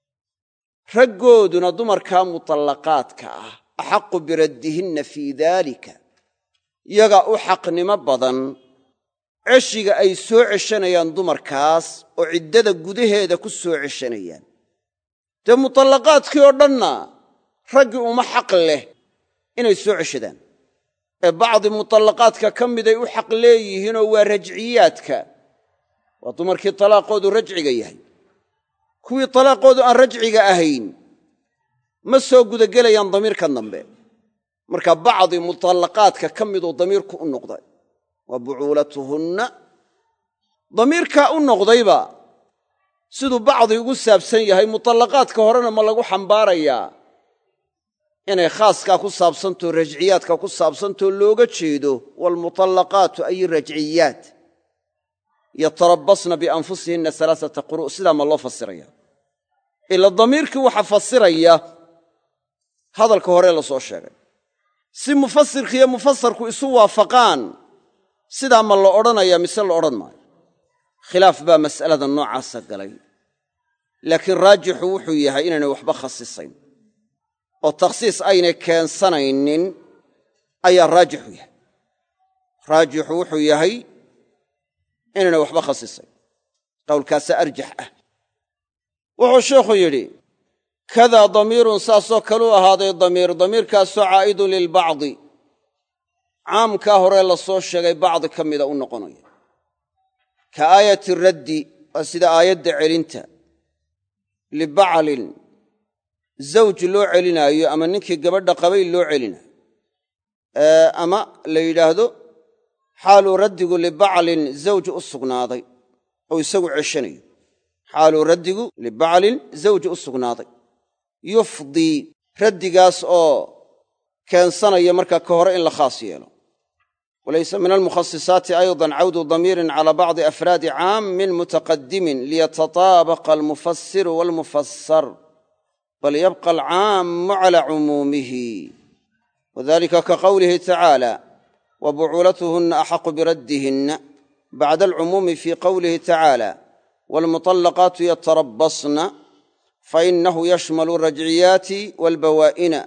S1: raggooduna dumarkaa mutallaqaadka ah axaqu biraddihinna fii daalika yagaa u xaqnimo badan ceshiga ay soo ceshanayaan dumarkaas oo ciddada gudaheeda ku soo ceshanayaan dee mutallaqaadkii oo dhanna raggii uma xaq leh inay soo ceshadaan ee bacdi mutallaqaadka ka miday u xaq leeyihiinoo waa rajciyaadka waa dumarkii talaaqoodu rajciga yahay kuwii talaaqoodu aan rajciga ahayn ma soo gudagelayaan damiirkan dambe marka bacdi mutallaqaadka ka miduu damiirku u noqday wa bucuulatuhunna damiirkaa u noqdayba siduu bacdi ugu saabsan yahay mutallaqaadka horena ma lagu xambaarayaa inay khaaskaa ku saabsantao rajciyaadka ku saabsantao looga jeedo waalmutallaqaatu ay rajciyaat yatarabbasna bianfusihinna alaaata quru' sidaa ma loo fasiraya ila damiirkii waxa fasiraya hadalka hore la soo sheegay si mufasirkiiyo mufasarku isu waafaqaan sidaa ma la odhanaya mise la odhan maayo khilaaf baa mas'alada noocaasa galay laakiin raajixu wuxuu yahay inaynay waxba khasisayn oo takhsiis aynay keensanaynin ayaa raajixu yahay raajixu wuxuu yahay inaynay waxba khasisayn qowlkaasa arjax ah wuxuu sheikhu yidhi kadaa damiirun saasoo kaluu ahaaday damiir damiirkaasoo caa'idun lilbacdi caamkaa hore la soo sheegay bacdi ka mida u noqonaya ka aayati raddi waa sida aayadda celinta libaclin zawj loo celinaayo ama ninkii gabadha qabay loo celinayo ama la yidhaahdo xaaluu raddigu libaclin zawj u sugnaaday oo isagu ceshanayo xaaluu raddigu libaclin zawj u sugnaaday yufdii raddigaas oo keensanaya markaa ka hore in la khaas yeelo walaysa min almukhasisaati aydan cawdu damiirin cala bacdi afraadi caammin mutaqadimin liyatataabaqa almufasiru waalmufasar bal yabqa alcaammu cala cumuumihi wadalika ka qowlihi tacaala wa bucuulatuhunna axaqu biraddihinna bacda alcumuumi fii qowlihi tacaala waalmuطallaqaatu yatarabbasna fainahu yashmalu alrajciyaati waalbawaa'ina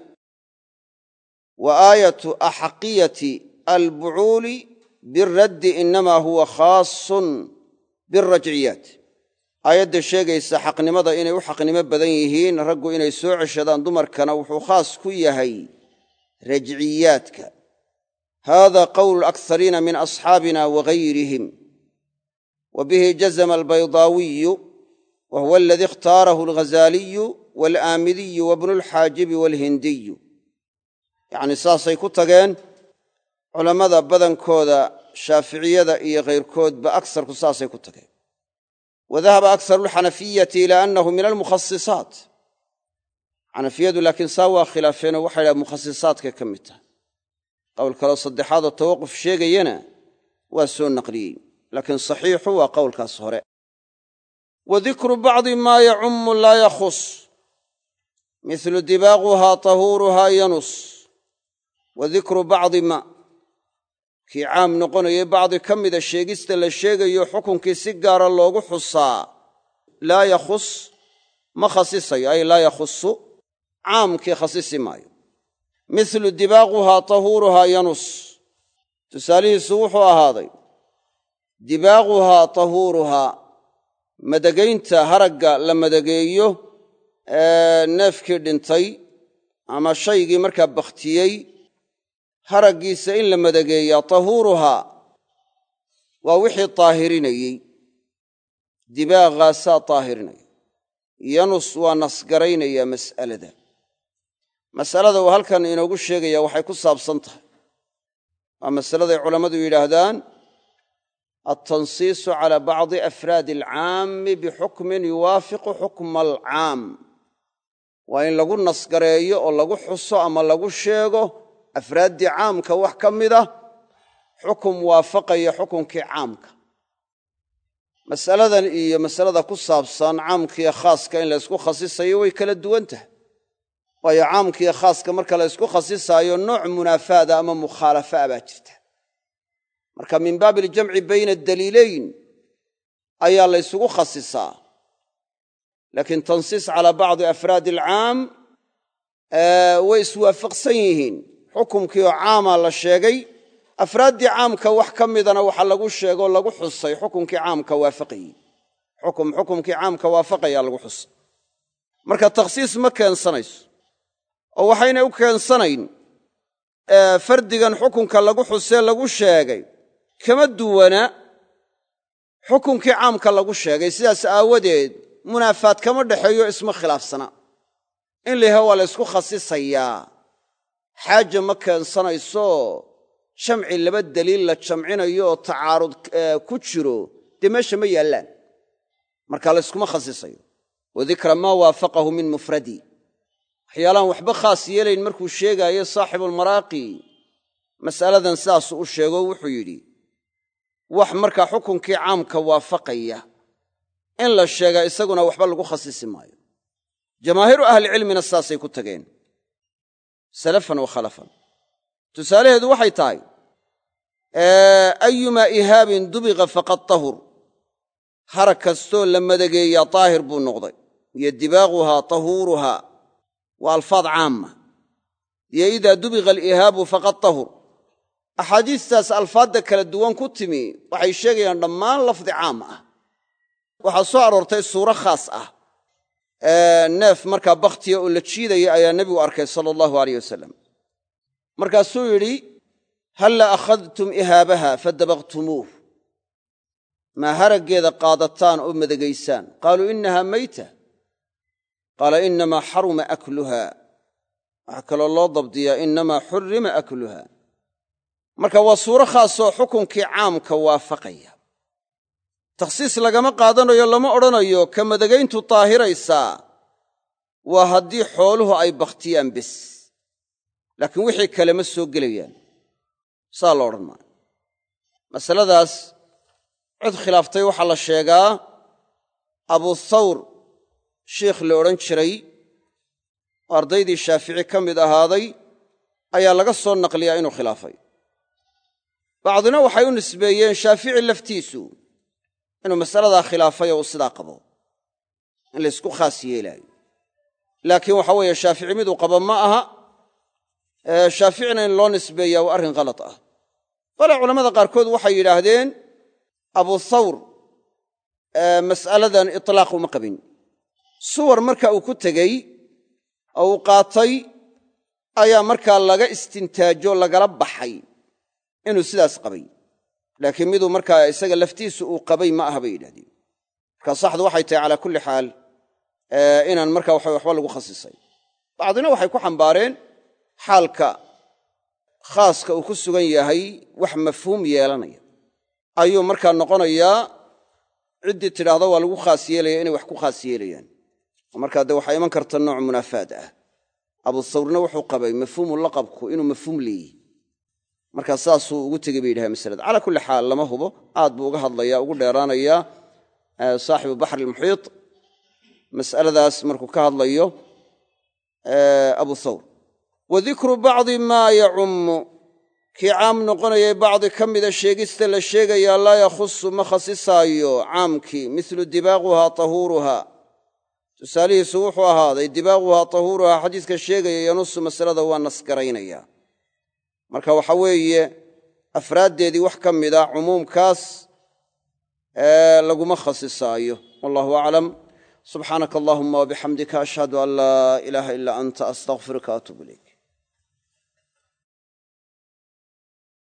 S1: wa aayatu axaqiyati albucuuli biraddi inamaa huwa khaasun bialrajciyaat aayadda sheegaysa xaqnimada inay u xaqnimo badan yihiin raggu inay soo ceshadaan dumarkana wuxuu khaas ku yahay rajciyaadka hada qowlu alakhariina min asxaabina wagayrihim wa bihi jazama albaydaawiyu wa huwa aladii ikhtaarahu alghazaaliyu waalaamidiyu wabnu alxaajibi waalhindiyu yacni saasay ku tageen culammada badankooda shaaficiyada iyo kayrkoodba agsarku saasay ku tageen wadahaba akharu alxanafiyati ilaa annahu min almukhasisaat xanafiyadu laakiin saa waa khilaafeenoo waxay dhaha mukhasisaadkay ka mid tahay qowl kaloo saddexaadoo tawaquf sheegayana waa soo naqliyey laakiin saxiixu waa qowlkaas hore wa dikru bacdi maa yacummu laa yakhus mithlu dibaaquhaa tahuuruhaa yanus wa dikru bacdi ma kii caam noqonayay bacdi ka mida sheegista la sheegayo xukunkii si gaara loogu xusaa laa yakhus ma khasisayo ay laa yakhusu caamkii khasisi maayo mithlu dibaaquhaa tahuuruhaa yanus tusaalihiisu wuxuu ahaaday dibaaquhaa tahuuruhaa madagaynta haragga la madageeyo ee neefkii dhintay ama shaygii markaa bakhtiyey haraggiisa in la madageeyaa tahuuruhaa waa wixii taahirinayey dibaaqaasaa taahirinaya yanus waa nasgaraynayaa mas'alada mas'alada uu halkan inoogu sheegaya waxay ku saabsan tahay waa masaladay culammadu yidhaahdaan altansiisu cala bacdi afraadi alcaami bixukmin yuwaafiqu xukma alcaam waa in lagu nasgareeyo oo lagu xuso ama lagu sheego afraaddii caamka wax ka mid ah xukum waafaqaya xukunkii caamka mas'aladan iyo masalada ku saabsan caamkiiyo khaaska in la ysku khasisayo way kala duwan tahay waayo caamkiiyo khaaska marka la ysku khasisaayo nooc munaafaada ama mukhaalafaa baa jirta marka min baabi aljamci bayna adaliilayn ayaa la ysugu khasisaa laakiin tansiis calaa bacdi afraadi alcaam way iswaafaqsan yihiin xukumkii oo caamaa la sheegay afraaddii caamka wax ka midana waxa lagu sheegoo lagu xusay xukunkii caamka waafaqayey xukum xukumkii caamka waafaqayaa lagu xusay marka takhsiis ma keensanayso oo waxayna u keensanayn fardigan xukunka lagu xusee lagu sheegay kama duwana xukunkii caamka lagu sheegay sidaas aawadeed munaafaad kama dhexeeyo isma khilaafsana in la yaha waa la ysku khasisayaa xaaja ma keensanayso jamci laba daliil la jamcinayo oo tacaarud ku jiro dee meesha ma yaallaan marka la yskuma khasisayo wadikra maa waafaqahu min mufradi waxyaalaan waxba khaas yeelayn markuu sheegaayo saaxibulmaraaqi mas'aladan sidaasuu u sheego wuxuu yidhi wax markaa xukunkii caamka waafaqaya in la sheegaa isaguna waxba lagu khasisi maayo jamaahiiru ahlicilmina sidaasay ku tageen salafan wa khalafan tusaalaheedu waxay tahay ayumaa ihaabin dubiqa faqad tahur harag kastoo la madageeyaa daahir buu noqday iyo dibaaquhaa tahuuruhaa waa alfaad caama iyo idaa dubiqa alihaabu faqad tahur axaadiistaas alfaadda kala duwan ku timi waxay sheegayaan dhammaan lafdi caam ah waxaa soo aroortay suuro khaas ah neef markaa bakhtiya oo la jiidaya ayaa nebigu arkay sala allahu alayh wasalam markaasuu yidhi halla akhadtum ihaabaha fadabaqtumuuh maa haraggeeda qaadataan oo madagaysaan qaaluu innahaa mayta qaala innamaa xaruma akluha waxaa kaloo loo dabdiyaa innamaa xurrima akluha marka waa suuro khaasoo xukunkii caamka waafaqaya takhsiis lagama qaadanayo lama odhanayo ka madagayntu daahiraysaa waa haddii xooluhu ay bakhtiyaan bes laakiin wixii kale ma soo gelayaan saa lo odhan maayo masaladaas cid khilaaftay waxaa la sheegaa abuthawr shiikh la odhan jiray oo ardaydii shaafici ka mid ahaaday ayaa laga soo naqliyaa inuu khilaafay bacdina waxay u nisbeeyeen shaafici laftiisu inuu masaladaa khilaafay oo uu sidaa qabo in laysku khaas yeelaayo laakiin waxa weeye shaafici miduu qabo ma aha shaaficina in loo nisbeeyaa waa arrin khalad ah bale culammada qaarkood waxay yidhaahdeen abuthawr mas'aladan itlaaq uma qabin suwar marka uu ku tegey oo uu qaatay ayaa markaa laga istintaajo lagala baxay inuu sidaas qabay laakiin miduu markaa isaga laftiisu uu qabay ma aha bay yidhahdeen markaa saxdu waxay tahay calaa kulli xaal inaan markaa waxa waxba lagu khasisay bacdina waxay ku xambaareen xaalka khaaska uu ku sugan yahay wax mafhuum yeelanaya ayuu markaa noqonayaa ciddii tidhaahda waa lagu khaas yeelaya inay wax ku khaas yeelayaan markaa dee waxaa iman karta nooc munaafaad ah abuthawrna wuxuu qabay mafhuumu laqabku inuu mafhuum leeyihi markaa saasuu ugu tegey bay yidhaha masalada calaa kulli xaal lama hubo aad buu uga hadlayaa ugu dheeraanayaa saaxibu baxri almuxiit mas'aladaas markuu ka hadlayo abuthawr wa dikru bacdi maa yacummu kii caam noqonayay bacdi ka mida sheegista la sheegayaa laa yakhusu ma khasisaayo caamkii milu dibaaquhaa tahuuruhaa tusaalihiisu wuxuu ahaaday dibaaquhaa tahuuruhaa xadiiska sheegaya yanusu masalada waa nasgaraynaya marka waxa weeye afraaddeedii wax ka mida cumuumkaas laguma khasisaayo wallahu aclam subxaanaka allahuma wabixamdika ashhadu an laa ilaaha ilaa anta astaqfiruka atuub ilayk